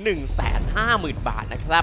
150,000 บาทนะครับ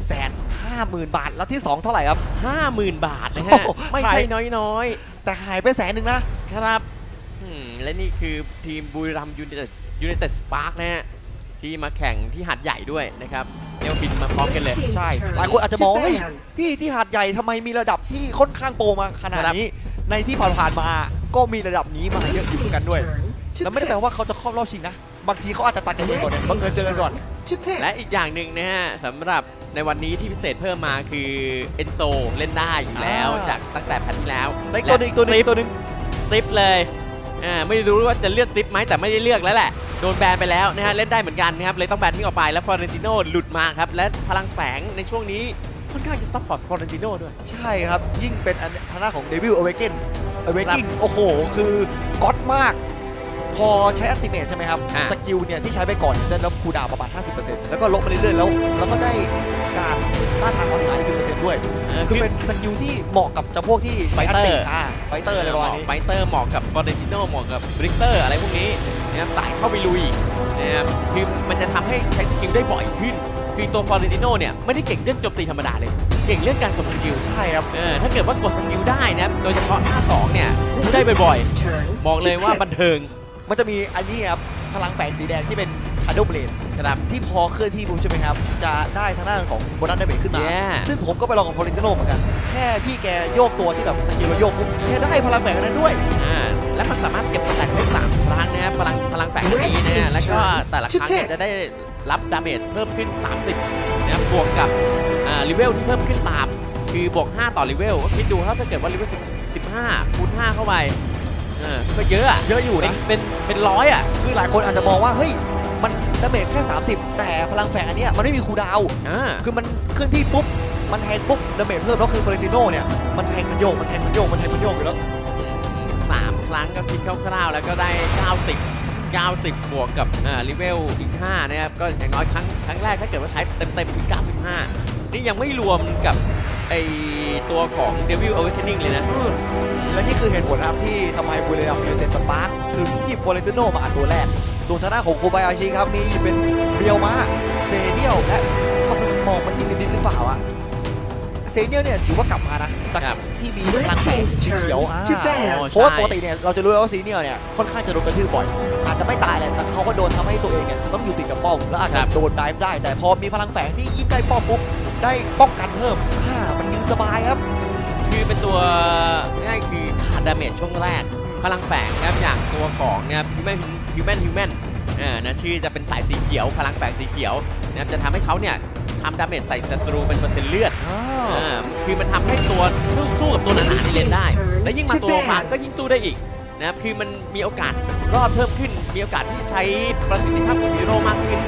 150,000 บาทแล้วที่2เท่าไหร่ครับ 50,000 บาทนะฮะไม่ใช่น้อยๆแต่หายไป100,000 นะครับและนี่คือทีมบุรีรัมย์ยูไนเต็ดสปาร์คนะฮะที่มาแข่งที่หาดใหญ่ด้วยนะครับเดี๋ยวบินมาพร้อมกันเลยใช่หลายคนอาจจะมองว่าพี่ที่หาดใหญ่ทำไมมีระดับที่ค่อนข้างโปรมาขนาดนี้ในที่ผ่านมาก็มีระดับนี้มาเยอะอยู่เหมือนกันด้วยแล้วไม่ได้แปลว่าเขาจะเข้ารอบชิงนะบางทีเขาอาจจะตัดกันเองก่อนบังเอิญเจอกันก่อนและอีกอย่างหนึ่งนะฮะสำหรับในวันนี้ที่พิเศษเพิ่มมาคือเอนโซเล่นได้อยู่แล้วจากตั้งแต่แพทที่แล้วตัวหนึ่งซิปเลยไม่รู้ว่าจะเลือกซิปไหมแต่ไม่ได้เลือกแล้วแหละโดนแบนไปแล้วนะฮะเล่นได้เหมือนกันนะครับเลยต้องแบนทิ้งออกไปแล้วฟลอเรนติโน่หลุดมาครับและพลังแฝงในช่วงนี้ค่อนข้างจะซัพพอร์ตฟลอเรนติโน่ด้วยใช่ครับยิ่งเป็นทางด้านของเดวิลอเวกิ้งโอ้โหคือก๊อตมากพอใช้อัลติเมทใช่ไหมครับสกิลเนี่ยที่ใช้ไปก่อนจะลดคูลดาวน์ประมาณ 50% แล้วก็ลดไปเรื่อยๆแล้วก็ได้การต้านทานความเสียหาย 10% ด้วยคือเป็นสกิลที่เหมาะกับเจ้าพวกที่ใช้อัลติไฟเตอร์อะไรประมาณนี้ไฟเตอร์เหมาะกับฟลอเรนติโน่เหมาะกับบริกเตอร์อะไรพวกนี้นะครับสายเข้าไปลุยนะครับคือมันจะทำให้ใช้สกิลได้บ่อยขึ้นคือตัวฟลอเรนติโน่เนี่ยไม่ได้เก่งเรื่องโจมตีธรรมดาเลยเก่งเรื่องการกดสกิลใช่ครับถ้าเกิดว่ากดสกิลได้นะโดยเฉพาะ5-2เนี่ยได้บ่อยๆบอกเลยว่าบันเทิงมันจะมีอันนี้ครับพลังแฝงสีแดงที่เป็น Shadow Blade ครับที่พอเคลื่อนที่ปุ๊บใช่ไหมครับจะได้ทางด้านของโบนัสดาเมจขึ้นมาซึ่งผมก็ไปลองกับฟลอเรนติโน่เหมือนกันแค่พี่แกโยกตัวที่แบบสกิลเราโยกปุ๊บแค่ได้พลังแฝงนั้นด้วยและมันสามารถเก็บสแต็กได้3 ครั้งนะครับพลังแฝงนี้นะแล้วก็แต่ละครั้งจะได้รับดาเมจเพิ่มขึ้น30นะครับบวกกับเลเวลที่เพิ่มขึ้นตามคือบวก5ต่อเลเวลก็คิดดูถ้าเกิดว่าเลเวล15คูณ5เข้าไปก็เยอะอยู่นะเป็นร้อยอ่ะคือหลายคนอาจจะมองว่าเฮ้ยมันดาเมจแค่30แต่พลังแฝงอันนี้มันไม่มีคูลดาวน์คือมันเคลื่อนที่ปุ๊บมันแทงปุ๊บดาเมจเพิ่มแล้วคือฟลอเรนติโน่เนี่ยมันแทงมันโยกอยู่แล้ว 3 ครั้งก็คิดคร่าวๆแล้วก็ได้90บวกกับเลเวลอีก5นะครับก็อย่างน้อยครั้งแรกถ้าเกิดว่าใช้เต็มถึง95นี่ยังไม่รวมกับไอตัวของ Devil Awakening เลยนะและนี่คือเหตุผลนะครับที่ทำไมบุรีรัมย์ยูไนเต็ดสปาร์คถึงหยิบฟลอเรนติโน่มาตัวแรกส่วนทางด้านของโคบายาชิครับมีเป็นเรียวมาเซเนียลและเขามองมาที่ลินหรือเปล่าอะเซเนียลเนี่ยถือว่ากลับมานะจากที่มีพลังแฝงสีเขียวเพราะว่าปกติเนี่ยเราจะรู้ว่าเซเนียลเนี่ยค่อนข้างจะโดนกระทืบบ่อยอาจจะไม่ตายแหละแต่เขาก็โดนทำให้ตัวเองเนี่ยต้องอยู่ติดกับป้อมแล้วอาจจะโดนไดฟ์ได้แต่พอมีพลังแฝงที่ยิ่งใกล้ป้อมปุ๊บได้ป้องกันเพิ่มมันยืนสบายครับคือเป็นตัวง่ายคือขาดดาเมจช่วงแรกพลังแฝงนะครับอย่างตัวของเนี่ยฮิวแมนนะชื่อจะเป็นสายสีเขียวพลังแฝงสีเขียวนะครับจะทำให้เขาเนี่ยทำดาเมจใส่ศัตรูเป็นเปอร์เซ็นต์เลือดคือมันทำให้ตัวสู้กับตัวหนาๆที่เล่นได้และยิ่งมาตัวมาก็ยิ่งสู้ได้อีกนะครับคือมันมีโอกาสรอดเพิ่มขึ้นมีโอกาสที่ใช้ประสิทธิภาพของฮีโร่มากขึ้น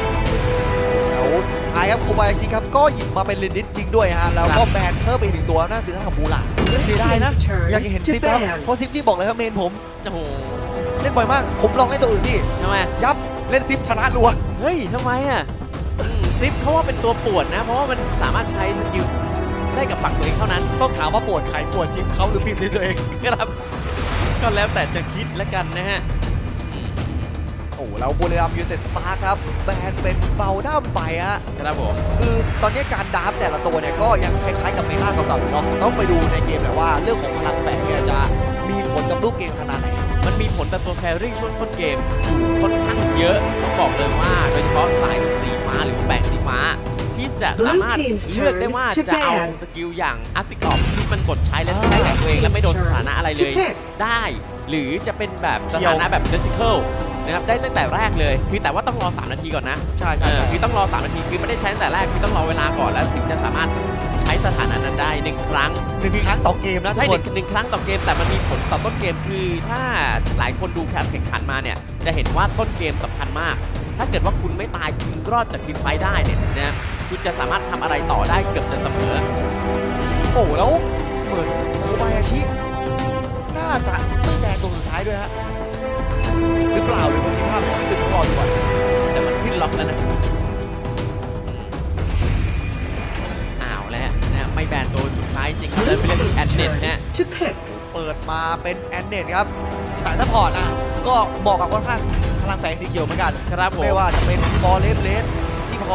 สุดท้ายครับโคบายาชิครับก็หยิบมาเป็นเลนิสจริงด้วยฮะแล้วก็แบนเพิ่มไป1ตัวนั่นคือทางของบูล่าเสียดายนะอยากจะเห็นซิปครับเพราะซิปนี่บอกเลยครับเมนผมโอ้โหเล่นบ่อยมากผมลองเล่นตัวอื่นพี่ทำไมยับเล่นซิปชนะรัวเฮ้ยทำไมอ่ะซิปเขาว่าเป็นตัวปวดนะเพราะว่ามันสามารถใช้สกิลได้กับฝั่งตัวเองเท่านั้นต้องถามว่าปวดใครปวดทีมเขาหรือทีมตัวเองครับก็แล้วแต่จะคิดแล้วกันนะฮะโอ้แล้วบุรีรัมย์ยูไนเต็ดสปาร์คครับแบนเป็นเบาด้ามไปฮะครับผมคือตอนนี้การดับแต่ละตัวเนี่ยก็ยังคล้ายๆกับเมตาเก่าๆอยู่เนาะต้องไปดูในเกมแหละว่าเรื่องของพลังแฝงเนี่ยจะมีผลกับรูปเกมขนาดไหนมันมีผลต่อตัวแครี่ช่วงต้นเกมอยู่ค่อนข้างเยอะต้องบอกเลยว่าโดยเฉพาะสายสีฟ้าหรือแฝงสีฟ้าที่จะสามารถเลือกได้ว่าจะเอาสกิลอย่างอาร์ติกออฟที่มันกดใช้และใช้แข่งตัวเองและไม่โดนสถานะอะไรเลยได้หรือจะเป็นแบบสถานะแบบเดซิเคิลนะครับได้ตั้งแต่แรกเลยคือแต่ว่าต้องรอ3 นาทีก่อนนะใช่คือต้องรอ3 นาทีคือไม่ได้ใช้ตั้งแต่แรกคือต้องรอเวลาก่อนแล้วถึงจะสามารถใช้สถานะนั้นได้1 ครั้งต่อเกมนะใช่1 ครั้งต่อเกมแต่มันมีผลต่อต้นเกมคือถ้าหลายคนดูการแข่งขันมาเนี่ยจะเห็นว่าต้นเกมสำคัญมากถ้าเกิดว่าคุณไม่ตายคุณรอดจากทีมไฟได้เนี่ยนะคุณจะสามารถทำอะไรต่อได้เกือบจะเสมอโอ้แล้วเหมือนโคบายาชิน่าจะไม่แดงตัวสุดท้ายด้วยฮะหรือเปล่าหรือบางทีภาพยังไม่ตึงรออยู่ก่อนแต่มันขึ้นล็อกแล้วนะแล้วนะไม่แบนตัวสุดท้ายจริงครับเลยไปเล่นที่แอนเน็ตนะเปิดมาเป็นแอนเน็ตครับสายซัพพอร์ตก็บอกกับค่อนข้างพลังแฝงสีเขียวเหมือนกันครับผมไม่ว่าจะเป็นฟอร์เรสที่พ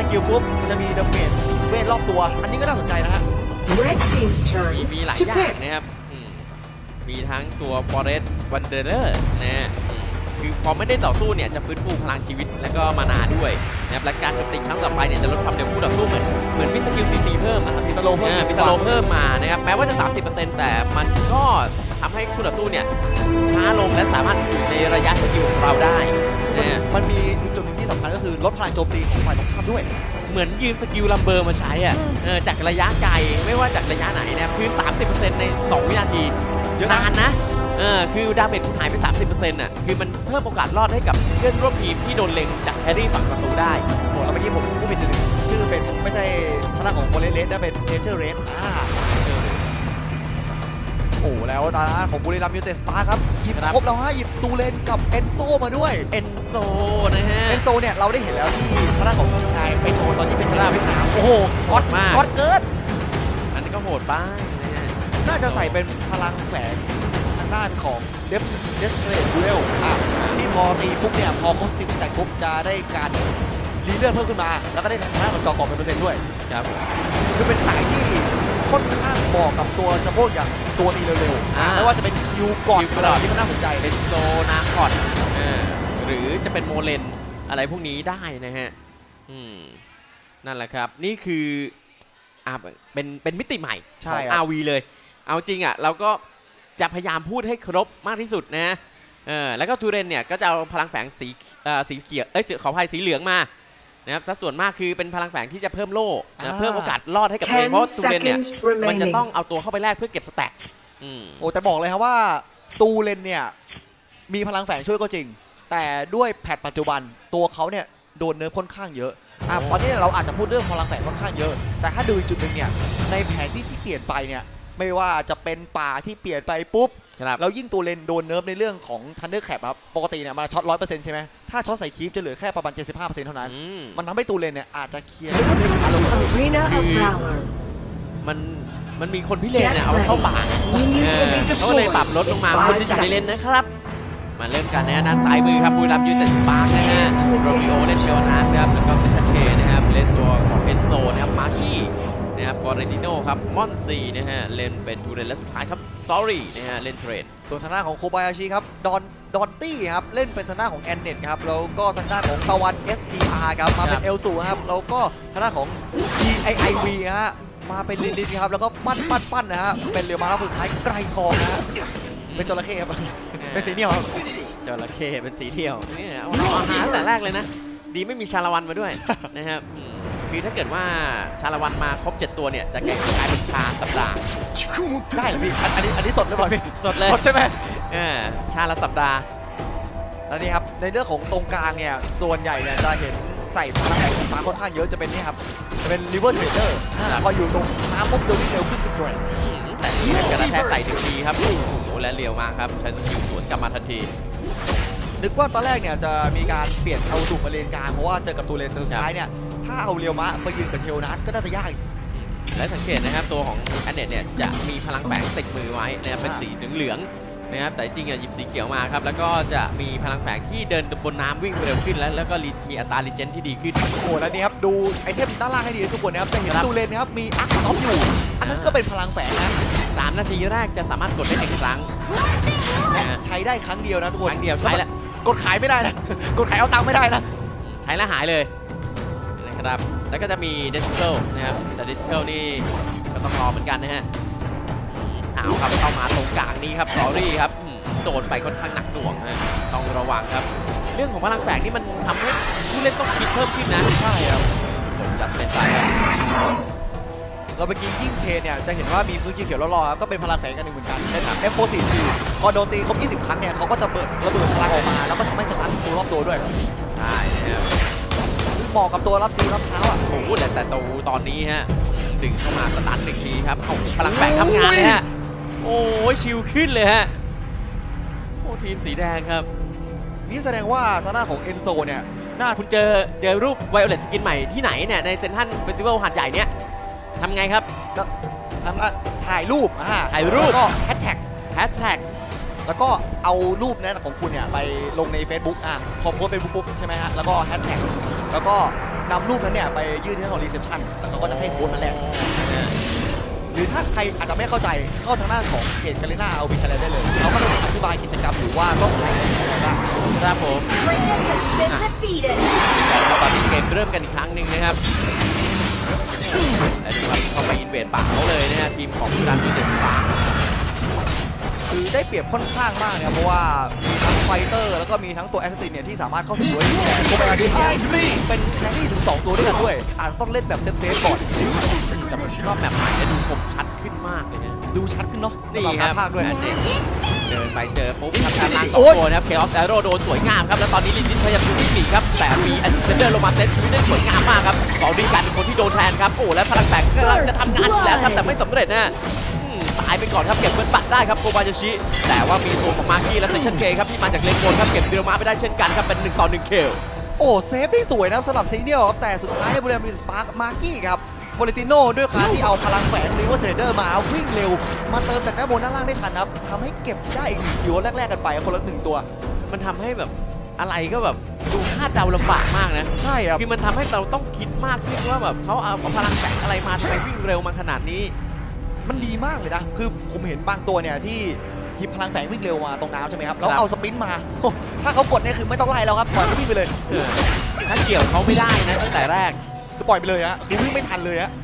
สกิลปุ๊บจะมีดาเมจเวทรอบตัวอันนี้ก็น่าสนใจนะฮะ Red team's turn มีหลาย to อย่าง pick. นะครับมีทั้งตัว Forest Wanderer นะฮะคือพอไม่ได้ต่อสู้เนี่ยจะฟื้นฟูพลังชีวิตแล้วก็มานาด้วยนะครับและการโจมตีครั้งต่อไปเนี่ยจะลดความเร็วคู่ต่อสู้เหมือนมีสกิลซีเพิ่มนะครับมีสโลว์เพิ่มมีสโลว์เพิ่มมานะครับแม้ว่าจะ 30%แต่มันก็ทำให้คู่ต่อสู้เนี่ยช้าลงและสามารถอยู่ในระยะสกิลของเราได้นะฮะมันมีอีกจุดหนึ่งที่สำคัญก็คือลดพลังโจมตีของฝ่ายตรงข้ามด้วยเหมือนยืมสกิลลัมเบอร์มาใช้อ่ะจากระยะไกลไม่ว่าจากระยะไหนนะครับคือ 30% ใน 2 วินาทีเยอะนะนานนะคือดาเมจคุณหายไป 30%อ่ะคือมันเพิ่มโอกาสรอดให้กับเพื่อนร่วมทีมที่โดนเล็งจากแฮร์รี่ฝั่งประตูได้โหแล้วเมื่อกี้ผมพูดผิดถึงชื่อเป็นไม่ใช่ทางด้านของโฟเรสนะเป็นเนเจอร์เรสโอ้แล้วตาของบุรีรัมย์ยูไนเต็ดสปาร์ครับหยิบครบแล้วฮะหยิบตูเลนกับเอนโซมาด้วยเอนโซนะฮะเอนโซเนี่ยเราได้เห็นแล้วที่ทางด้านของทีมไทยไปโชว์ตอนที่เป็นกีฬาเวียดนามโอ้โหก๊อตมากก๊อตเกิดอันนี้ก็โหดบ้างนะฮะน่าจะใส่เป็นพลังแฝงทางด้านของเดฟเรดดูเอลที่พอตีปุ๊บเนี่ยพอเขา10แต่ปุ๊บจะได้การรีเลื่อนเพิ่มขึ้นมาแล้วก็ได้ทางด้านของจอกรอบเป็นเปอร์เซ็นต์ด้วยครับคือเป็นสายที่ค่อนข้างเหมาะกับตัวจัมโบ้อย่างตัวตีเร็วๆไม่ว่าจะเป็นคิวก่อนอะไรที่มันน่าสนใจเป็นโซนาคอดหรือจะเป็นโมเลนอะไรพวกนี้ได้นะฮะนั่นแหละครับนี่คือเป็นมิติใหม่ของ RV เลยเอาจริงอ่ะเราก็จะพยายามพูดให้ครบมากที่สุดนะแล้วก็ทูเรนเนี่ยก็จะเอาพลังแฝงสีเขียวขออภัยสีเหลืองมานะครับส่วนมากคือเป็นพลังแฝงที่จะเพิ่มโล่เพิ่มโอกาสรอดให้กับตัวเองเพราะทูเรนเนี่ยมันจะต้องเอาตัวเข้าไปแลกเพื่อเก็บสแต็กโอ้แต่บอกเลยครับว่าตูเลนเนี่ยมีพลังแฝงช่วยก็จริงแต่ด้วยแพทปัจจุบันตัวเขาเนี่ยโดนเนิร์ฟค่อนข้างเยอะตอนนี้เราอาจจะพูดเรื่องพลังแฝงค่อนข้างเยอะแต่ถ้าดูอีกจุดหนึ่งเนี่ยในแผนที่เปลี่ยนไปเนี่ยไม่ว่าจะเป็นป่าที่เปลี่ยนไปปุ๊บแล้วยิ่งตัวเลนโดนเนิร์ฟในเรื่องของทันเดอร์แคปครับปกติเนี่ยมาช็อต 100% ใช่ไหมถ้าช็อตใส่คีฟจะเหลือแค่ประมาณ 75% เท่านั้นมันทำให้ตัวเลนเนี่ยอาจจะเคลียร์ได้ช้าลง Arena of Valor มันมีคนพิเรนเนี่ยเอาเข้าป่าเขาเลยปรับลดลงมาคนที่จะเล่นนะครับมาเริ่มกันนะด้านซ้ายมือครับบุรีรัมย์ยูไนเต็ดสปาร์คนะฮะโรมิโอเล่นเชลนานะครับแล้วก็เซนเชนะครับเล่นตัวของเอนโซนะครับมาร์กี้นะครับฟอร์เรนติโนครับมอนซีนะฮะเล่นเป็นทูเรนและสุดท้ายครับซอรี่นะฮะเล่นเทรดส่วนทางด้านของโคบายาชิครับดอนตี้ครับเล่นเป็นทางด้านของแอนเน็ตครับแล้วก็ทางด้านของตะวัน STR ครับมาเป็นเอลซูครับแล้วก็ทางด้านของ DIIV ฮะมาเป็นลินครับแล้วก็ปั้นนะฮะเป็นเรียวมาแล้วสุดท้ายไกรทองนะฮะเป็นจระเข้ครับเป็นสีเหนียวครับจระเข้เป็นสีเดียวนี่เอาอาหารแต่แรกเลยนะดีไม่มีชาละวันมาด้วยนะครับคือถ้าเกิดว่าชาละวันมาครบ7ตัวเนี่ยจะกลายเป็นชาสัปดาห์ได้เหรอพี่อันนี้สดหรือเปล่าพี่สดเลยสดใช่ไหมชาละสัปดาห์แล้วนี่ครับในเรื่องของตรงกลางเนี่ยส่วนใหญ่เนี่ยจะเห็นใส่พลังแฝงสีฟ้าค่อนข้างเยอะจะเป็นนี่ครับจะเป็นริเวอร์เทรดเดอร์พออยู่ตรงน้ำปุ๊บจะวิ่งเร็วขึ้น10 หน่วยแต่ที่เป็นกระแทกใส่ถึงทีครับโอ้โหและเร็วมากครับใช้สกิลสวนกลับมาทันทีนึกว่าตอนแรกเนี่ยจะมีการเปลี่ยนเอาสูบมาเลนกลางเพราะว่าเจอกับตูเลนสุดท้ายเนี่ยถ้าเอาเรียวมะไปยืนกับเทลนัทก็น่าจะยากและสังเกตนะครับตัวของแอนเนตเนี่ยจะมีพลังแฝงติดมือไว้นะครับเป็นสีเหลืองนะครับแต่จริงหยิบสีเขียวมาครับแล้วก็จะมีพลังแฝงที่เดินบนน้ำวิ่งเร็วขึ้นแล้วก็มีอัตรารีเจนที่ดีขึ้นโอ้แล้วนี่ครับดูไอเทมด้านล่างให้ดีทุกคนนะครับจะเห็นตูเลนนะครับมีอาร์คท็อปอยู่อันนั้นก็เป็นพลังแฝงนะ 3 นาทีแรกจะสามารถกดได้1 ครั้งใช้ได้ครั้งเดียวนะทุกคนครั้งเดียวใช้แล้วกดขายไม่ได้นะกดขายเอาตังค์ไม่ได้นะใช้แล้วหายเลยนะครับแล้วก็จะมีเดสเคิลนะครับแต่เดสเคิลนี่ก็ต้องรอเหมือนกันนะฮะเอาครับเข้ามาตรงกลางนี้ครับซอรี่ครับโดนไปค่อนข้างหนักหน่วงนะต้องระวังครับเรื่องของพลังแฝงนี่มันทำให้ผู้เล่นต้องคิดเพิ่มขึ้นนะใช่ครับผมจัดเป็นไปครับเราเมื่อกี้ยิ่งเทเนี่ยจะเห็นว่ามีพื้นที่เขียวรอๆก็เป็นพลังแฝงกันหนึ่งเหมือนกันเป็นM4 พอโดนตีครบ20 ครั้งเนี่ยเขาก็จะระเบิดพลังออกมาแล้วก็ทำให้สตันตัวรอบตัวด้วยใช่ครับเหมาะกับตัวรับตีรับเท้าอ่ะโอ้โหแต่ตัวตอนนี้ฮะดึงเข้ามาสตัน1 ทีครับเอาพลังแฝงทำงานเลยฮะโอ้ยชิลขึ้นเลยฮะโอ้ทีมสีแดงครับนี่แสดงว่าทางหน้าของเอนโซเนี่ยน่าคุณเจอรูปไวโอเลตสกินใหม่ที่ไหนเนี่ยในเซนทรัลเฟสติวัลหาดใหญ่เนี่ยทำไงครับก็ทำถ่ายรูปก็แฮชแท็กแล้วก็เอารูปนั้นของคุณเนี่ยไปลงใน Facebook พอโพสเฟซบุ๊กปุ๊บใช่ไหมฮะแล้วก็แฮชแท็กแล้วก็นำรูปนั้นเนี่ยไปยื่นที่ห้องรีเซพชันแล้วเขาก็จะให้โค้ดนั่นแหละหรือถ้าใครอาจจะไม่เข้าใจเข้าทางหน้าของเพจกาลิน่าเอาวิทยาลัยได้เลยเขาก็จะอธิบายกิจกรรมหรือว่าต้องใช้อะไรบ้างครับผม Greatness has been defeated. ตอนนี้เกมเริ่มกันอีกครั้งหนึ่งนะครับและดูครับเข้าไปอินเวดป่าเขาเลยนะฮะทีมของบุรีรัมย์ยูไนเต็ดป่าคือได้เปรียบค่อนข้างมากนะครับเพราะว่ามีทั้งไฟเตอร์แล้วก็มีทั้งตัวแอสซิสเนี่ยที่สามารถเข้าถึงด้วยโคเบอาชิเนี่ยเป็นแครี่ถึง2ตัวด้วยกันด้วยอาจจะต้องเล่นแบบเซฟๆก่อนแต่ผมชอบแบบใหม่และดูคมชัดขึ้นมากเลยนะดูชัดขึ้นเนาะนี่สำหคการับภาคด้วยเดินไปเจอปุ๊บทำการล้าง2ตัวนะครับเคออฟแอโร่โดนสวยงามครับแล้วตอนนี้ลินดิสพยายามดูที่4ครับแต่มีแอนเซนเดอร์ลงมาเซตชีวิตได้สวยงามมากครับสองดีการเป็นคนที่โดนแทนครับโอ้และพลังแฝงกำลังจะทำงานอยู่แล้วครับแต่ไม่สำเร็จนะตายไปก่อนครับเก็บเงินบัตรได้ครับโคบายาชิแต่ว่ามีตัวของมาร์กี้และเซชันเคครับที่มาจากเลนโกนครับเก็บเดลมาไปได้เช่นกันครับเป็น1 ต่อ 1เคลโอ้เซฟได้สวยนะครับสำหรับซีเนียลครับแต่สุดท้ายบุรีรัมย์มีสปาร์คมาร์กี้ครับโฟเรติโน่ด้วยการที่เอาพลังแฝงหรือว่าเทรดเดอร์มาวิ่งเร็วมาเติมจากด้านบนด้านล่างได้ทันครับทำให้เก็บได้อีก1 คิวแรกๆกันไปคนละ1 ตัวมันทำให้แบบอะไรก็แบบดูคาดเดาลำบากมากนะใช่ครับคือมันทำให้เราต้องคิดมากขึ้นว่าแบบเขาเอาพลังแฝงอะไรมาทำไมวิ่งเร็วมาขนาดนี้มันดีมากเลยนะคือผมเห็นบางตัวเนี่ยที่ทีมพลังแฝงวิ่งเร็วมาตรงน้ำใช่ไหมครับแล้วเอาสปรินต์มาโอ้ถ้าเขากดเนี่ยคือไม่ต้องไล่แล้วครับปล่อยเขาวิ่งไปเลยถ้าเกี่ยวเขาไม่ได้นะตั้งแต่แรกคือปล่อยไปเลยฮะคือวิ่งไม่ทันเลยฮะ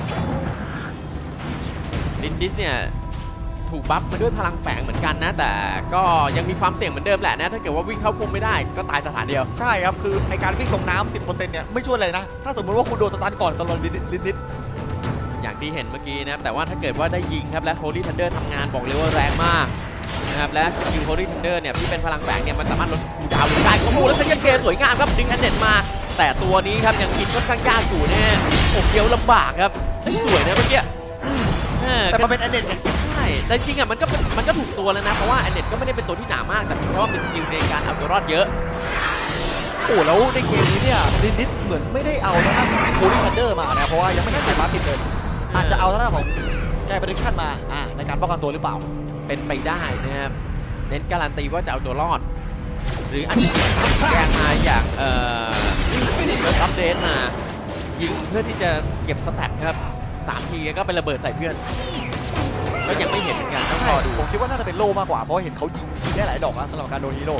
ลินดิสเนี่ยถูกบัฟมาด้วยพลังแฝงเหมือนกันนะแต่ก็ยังมีความเสี่ยงเหมือนเดิมแหละนะถ้าเกิดว่าวิ่งเข้าพุ่มไม่ได้ก็ตายสถานเดียวใช่ครับคือไอการวิ่งลงน้ำ 10% เนี่ยไม่ช่วยเลยนะถ้าสมมติว่าคุณโดนสตันก่อนสำหรับลินดิสอย่างที่เห็นเมื่อกี้นะครับแต่ว่าถ้าเกิดว่าได้ยิงครับและโฮลี่ทันเดอร์ทำงานบอกเลยว่าแรงมากนะครับและสกิลโฮลี่ทันเดอร์เนี่ยที่เป็นพลังแฝงเนี่ยมันสามารถลดคูลดาวน์ลงได้โอ้โหแล้วเซนเกมสวยงามครับดึงแอนเน็ตมาแต่ตัวนี้ครับยังกินค่อนข้างยากอยู่เนี่ยผมเคี้ยวลำบากครับสวยนะเมื่อกี้แต่มันเป็นแอนเน็ตไงใช่แต่จริงอ่ะมันก็ถูกตัวแล้วนะเพราะว่าแอนเน็ตก็ไม่ได้เป็นตัวที่หนามากแต่เพราะว่าเป็นสกิลในการเอาตัวรอดเยอะโอ้แล้วในเกมนี้เนี่ยลินดิสเหมือนไม่ได้เอานะครับโคลี่ทันเดอร์มานะเพราะว่ายังไม่เห็นใส่มาติดเลยอาจจะเอาทางด้านของแกโปรดักชั่นมาในการป้องกันตัวหรือเปล่าเป็นไปได้นะครับเน้นการันตีว่าจะเอาตัวรอดหรืออาจจะแจ้งมาอย่างอัปเดตมายิงเพื่อที่จะเก็บสแต็กครับ3 ทีก็เป็นระเบิดใส่เพื่อนก็ยังไม่เห็นเหมือนกันต้องรอดูผมคิดว่าน่าจะเป็นโล่มากกว่าเพราะเห็นเขายิงได้หลายดอกนะสำหรับการโดนฮีโร่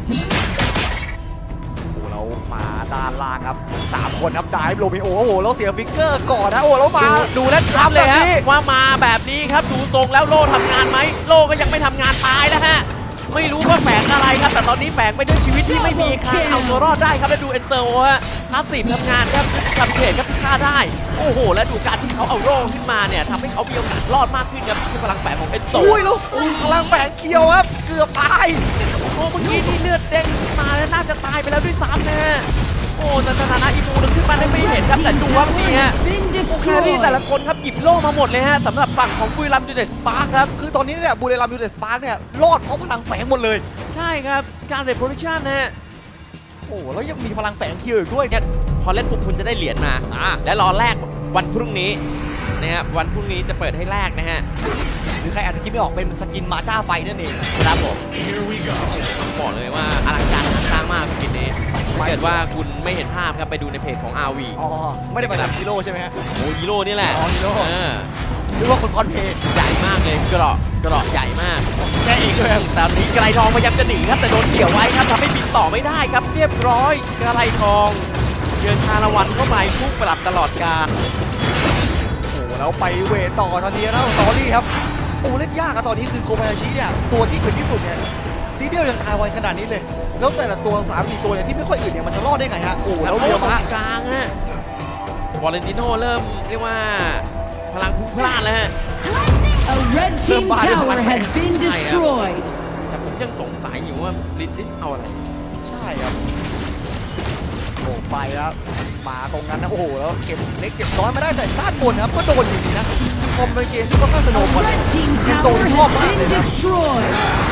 โอ้เรามาด้านล่างครับ3 คนครับไดฟ์โรมิโอโอ้โหแล้วเสียฟิกเกอร์ก่อนนะโอ้แล้วมาดูแล้วชัดเลยฮะแบบนี้ว่ามาแบบนี้ครับดูตรงแล้วโล่ทำงานไหมโล่ก็ยังไม่ทำงานตายแล้วฮะไม่รู้ว่าแฝงอะไรครับแต่ตอนนี้แฝงไปด้วยชีวิตที่ไม่มีใครเอาตัวรอดได้ครับแล้วดูเอนเตอร์ฮะพาสซีฟทำงานครับทำเขตครับฆ่าได้โอ้โหและดูการที่เขาเอาโล่ขึ้นมาเนี่ยทำให้เขามีโอกาสรอดมากขึ้นครับที่พลังแฝงของเอนเตอร์อุ้ยแล้วพลังแฝงเคียวครับเกือบตายโอ้เมื่อกี้นี่เลือดเด้งขึ้นมาแล้วน่าจะตายไปแล้วด้วยซ้ำนะฮะโอ้แต่สถานะอีมูนึงขึ้นมาได้ไม่เห็นครับแต่ดูว่านี่ฮะ Been โอเคที่แต่ละคนครับหยิบโล่มาหมดเลยฮะสำหรับฝั่งของบุรีรัมย์ยูไนเต็ดสปาร์คครับคือตอนนี้เนี่ยบุรีรัมย์ยูไนเต็ดสปาร์คเนี่ยรอดเพราะพลังแฝงหมดเลยใช่ครับการเรดโปรดักชั่นนะฮะโอ้แล้วยังมีพลังแฝงเคียวอีกด้วยเนี่ยพอเล่นปุ๊บคุณจะได้เหรียญมาและรอแลกวันพรุ่งนี้นะครับวันพรุ่งนี้จะเปิดให้แลกนะฮะหรือใครอาจจะคิดไม่ออกเป็นสกินมาจ้าไฟนั่นเองครับผมบอกเลยว่าอลังการงานสร้างมากสกินนี้ถ้าเกิดว่าคุณไม่เห็นภาพครับไปดูในเพจของ RV อ๋อไม่ได้ไปดับฮีโร่ใช่ไหมฮะโอ้ฮีโร่นี่แหละอ๋อฮีโร่เออหรือว่าคนคอนเพย์ใหญ่มากเลยเกราะใหญ่มากแค่อีกด้วยครับตอนนี้ไกรทองพยายามจะหนีครับแต่โดนเกี่ยวไว้ครับทำให้บินต่อไม่ได้ครับเรียบร้อยไกรทองเยือนชาละวันเข้าไปพุ่งปรับตลอดการโอ้แล้วไปเวทต่อทันทีนะสตอรี่ครับโอ้เล่นยากอะตอนนี้คือโคบายาชิเนี่ยตัวที่อึดที่สุดเนี่ยซีเดียลยังตายไวขนาดนี้เลยแล้วแต่ละตัว 3-4 ตัวเนี่ยที่ไม่ค่อยอึดเนี่ยมันจะรอดได้ไงฮะโอ้แล้วเรียวมากกลางฮะวอลเลนติโนเริ่มเรียกว่าพลังพุ่งพลาดแล้วฮะ A red team tower has been destroyed. แต่ผมยังสงสัยอยู่ว่าลินดิสเอาอะไรใช่ครับโอ้ไปแล้วมาตรงนั้นนะโอ้โหแล้วเก็บเล็กเก็บน้อยมาได้แต่ด้านบนนะครับก็โดนอยู่ดีนะคอมเป็นเกมที่ค่อนข้างสนุก A กว่า red team โด tower นชอบ has มากเลย been นะ destroyed.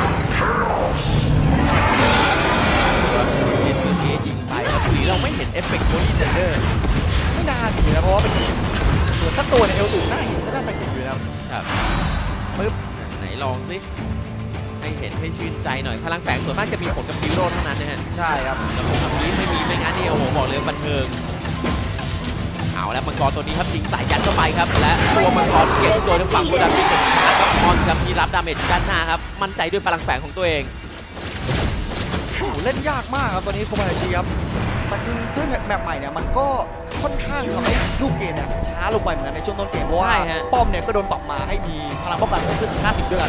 ยิงไปครับหรือเราไม่เห็นเอฟเฟกต์โคลี่เจนเดอร์ไม่นานอยู่นะเพราะว่าเป็นส่วนถ้าตัวในเอลสูงหน้าหินก็น่าจะเห็นอยู่นะครับปึ๊บไหนลองสิให้เห็นให้ชื่นใจหน่อยพลังแฝงส่วนมากจะมีผลกับฮีโร่เท่านั้นนะฮะใช่ครับแต่ผมทำนี้ไม่มีไม่งั้นนี่โอ้โหบอกเลยบันเทิงเอาแล้วมังกรตัวนี้ครับยิงสายยัดเข้าไปครับและตัวมังกรเก็บโดยทางฝั่งบุรีรัมย์เป็นครับมอนครับที่รับดาเมจด้านหน้าครับมั่นใจด้วยพลังแฝงของตัวเองเล่นยากมากครับตอนนี้โคบายาชิครับแต่คือด้วยแมปใหม่เนี่ยมันก็ค่อนข้างทำให้ลูกเกมเนี่ยช้าลงไปเหมือนกันในช่วงต้นเกมเพราะว่าป้อมเนี่ยก็โดนปรับมาให้มีพลังป้องกันเพิ่มขึ้น50ด้วยกัน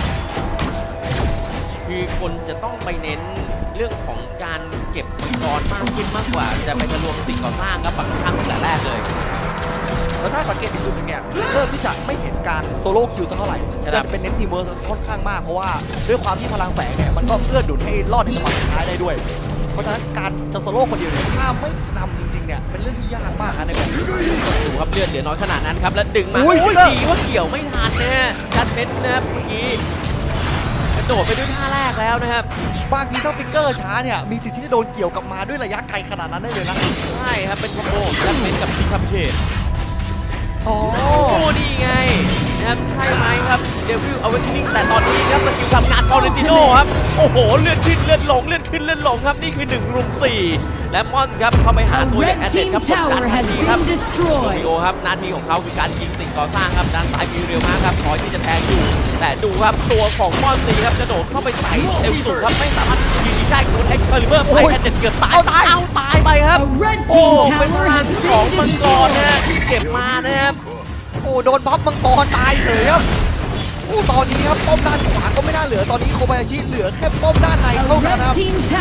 คือคนจะต้องไปเน้นเรื่องของการเก็บมังกรมากขึ้นมากกว่าจะไปทะลวงสิ่งก่อสร้างครับฝั่งข้างตั้งแต่แรกเลยแล้วถ้าสังเกตอีกจุดหนึ่งเนี่ยเริ่มที่จะไม่เห็นการโซโล่คิวสักเท่าไหร่จะเป็นเน้นทีมเวิร์คค่อนข้างมากเพราะว่าด้วยความที่พลังแฝงเนี่ยมันก็เอื้อดุลให้รอดในจังหวะสุดท้ายได้ด้วยเพราะฉะนั้นการจะโซโล่คนเดียวเนี่ยถ้าไม่นำจริงๆเนี่ยเป็นเรื่องที่ยากมากนะในแบบนี้ดูครับเลือดเหลือน้อยขนาดนั้นครับแล้วดึงมาดีว่าเกี่ยวไม่ทันนะชัดเม็ดนะครับเมื่อกี้กระโดดไปด้วยท่าแรกแล้วนะครับบางทีถ้าฟิกเกอร์ช้าเนี่ยมีสิทธิ์ที่จะโดนเกี่ยวกลับมาด้วยระยะไกลขนาดนั้นได้เลยนะใช่ครับเป็นคอมโบชัดเม็ดกับพิคัมเชตโอ้ดีไงนะครับใช่ไหมครับเดวิลเอาไว้ที่นิ่งแต่ตอนนี้ครับสกิลทำงานฟอเรนติโน่ครับโอ้โหเลื่อนขึ้นเลื่อนลงเลื่อนขึ้นเลื่อนลงครับนี่คือ1 รุม 4และมอนครับเข้าไปหาตัวอย่างแอสเซทครับกดดันทันทีครับโอครับนาทีของเขาคือการยิงสิ่งก่อสร้างครับด้านซ้ายมีเร็วมากครับคอยที่จะแทงอยู่แต่ดูครับตัวของมอนซีครับกระโดดเข้าไปใส่เอวสูงครับไม่สามารถยิงได้คุณเอ็กซ์เคอร์ลิเบอร์ไปแอสเซทเกือบตายเอาตายไปครับโอ้เป็นทางของมังกรนะเก็บมานะครับโอ้โดนบัฟมังกรตายเฉยครับโอ้ตอนนี้ครับป้อมด้านขวาก็ไม่น่าเหลือตอนนี้โคบายาชิเหลือแค่ป้อมด้านในเท่านั้นครับ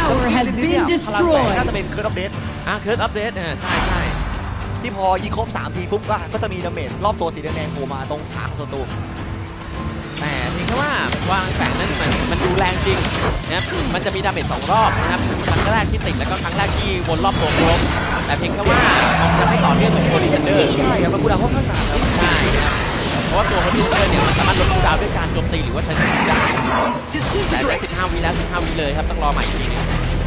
น่าจะเป็นเคิร์ดอัปเดตเคิร์ดอัปเดตใช่ที่พอยิงครบ3 ทีปุ๊บก็จะมีดาเมจรอบตัวสีแดงๆโผล่มาตรงขาของศัตรูแต่เพียงแค่ว่าวางแฝงนั้นมันดูแรงจริงนะครับมันจะมีดาเมจ2 รอบนะครับครั้งแรกที่ติดแล้วก็ครั้งแรกที่วนรอบตัวครบแต่เพียงแค่ว่ามันจะไม่ต่อเนื่องเหมือนโคลิชันเดอร์ใช่ครับมันกูดาวค่อนข้างนานแล้วใช่ครับเพราะว่าตัวโคลิชันเดอร์เนี่ยมันสามารถลดกูดาวด้วยการโจมตีหรือว่าใช้สกิลได้แต่ได้15 วิแล้ว15 วิเลยครับต้องรอใหม่อีกทีนึง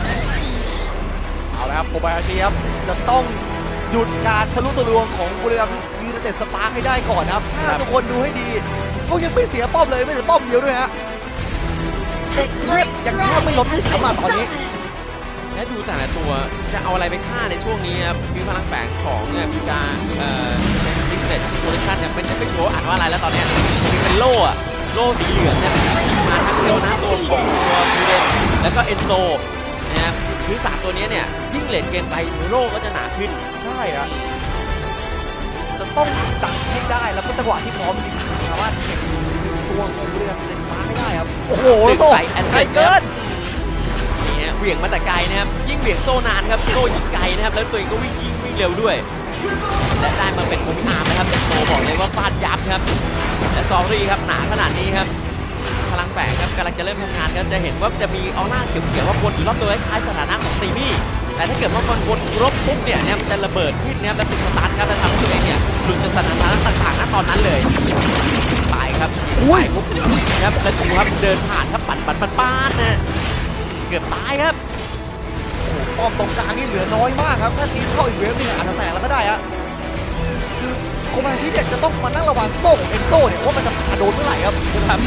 เอาละครับโคบายาชิครับจะต้องหยุดการทะลุทะลวงของบุรีรัมย์ยูไนเต็ดสปาร์คให้ได้ก่อนนะครับถ้าทุกคนดูให้ดีเขายังไม่เสียป้อมเลยไม่เสียป้อมเดียวด้วยฮะเลือดยังแทบไม่ลดเลยครับตอนนี้และดูแต่ละตัวจะเอาอะไรไปฆ่าในช่วงนี้ครับมีพลังแฝงของเนี่ยมีการดิสเลตโพลิชันเนี่ยเป็นโชว์อ่านว่าอะไรแล้วตอนนี้เป็นโล่สีเหลืองเนี่ยมาทั้งเดียวนะตัวของตัวบูเดนแล้วก็เอนโซนะครับคือ3 ตัวนี้เนี่ยยิ่งเลทเกมไปโล่ก็จะหนาขึ้นใช่ครับจะต้องดักให้ได้แล้วก็จังหวะที่พร้อมจริงๆสามารถเก็บตัวของบุรีรัมย์ในสปาร์คให้ได้ครับโอ้โหโซ่ไกลเกินเนี่ยเหวี่ยงมาแต่ไกลนะครับยิ่งเหวี่ยงโซ่นานครับโซ่ยิงไกลนะครับแล้วตัวเองก็วิ่งเร็วด้วยและได้มาเป็นโคมิอาร์นะครับแต่โซ่บอกเลยว่าฟาดยับครับและซอรี่ครับหนาขนาดนี้ครับพลังแฝงครับกำลังจะเริ่มทำงานครับจะเห็นว่าจะมีออร่าเขียวๆว่าวนอยู่รอบตัวคล้ายสถานะของซีมี่แต่ถ้าเกิดว่ามันวนครบปุ๊บเนี่ยมันจะระเบิดขึ้นนะครับและติดสตาร์ทครับและทำให้ตัวเองเนี่ยหลุดจากสถานะต่างๆณตอนนั้นเลยตายครับปุ๊บครับแล้วดูครับเดินผ่านครับปั่นนะเกือบตายครับป้อมตรงกลางนี่เหลือน้อยมากครับถ้าทีมเข้าอีกเวฟนี่อาจจะแตกแล้วก็ได้ฮะคือโคบายาชิเนี่ยจะต้องมานั่งระวังโซ่ของเอ็นโซ่เนี่ยว่ามันจะโดนเมื่อไหร่ครับ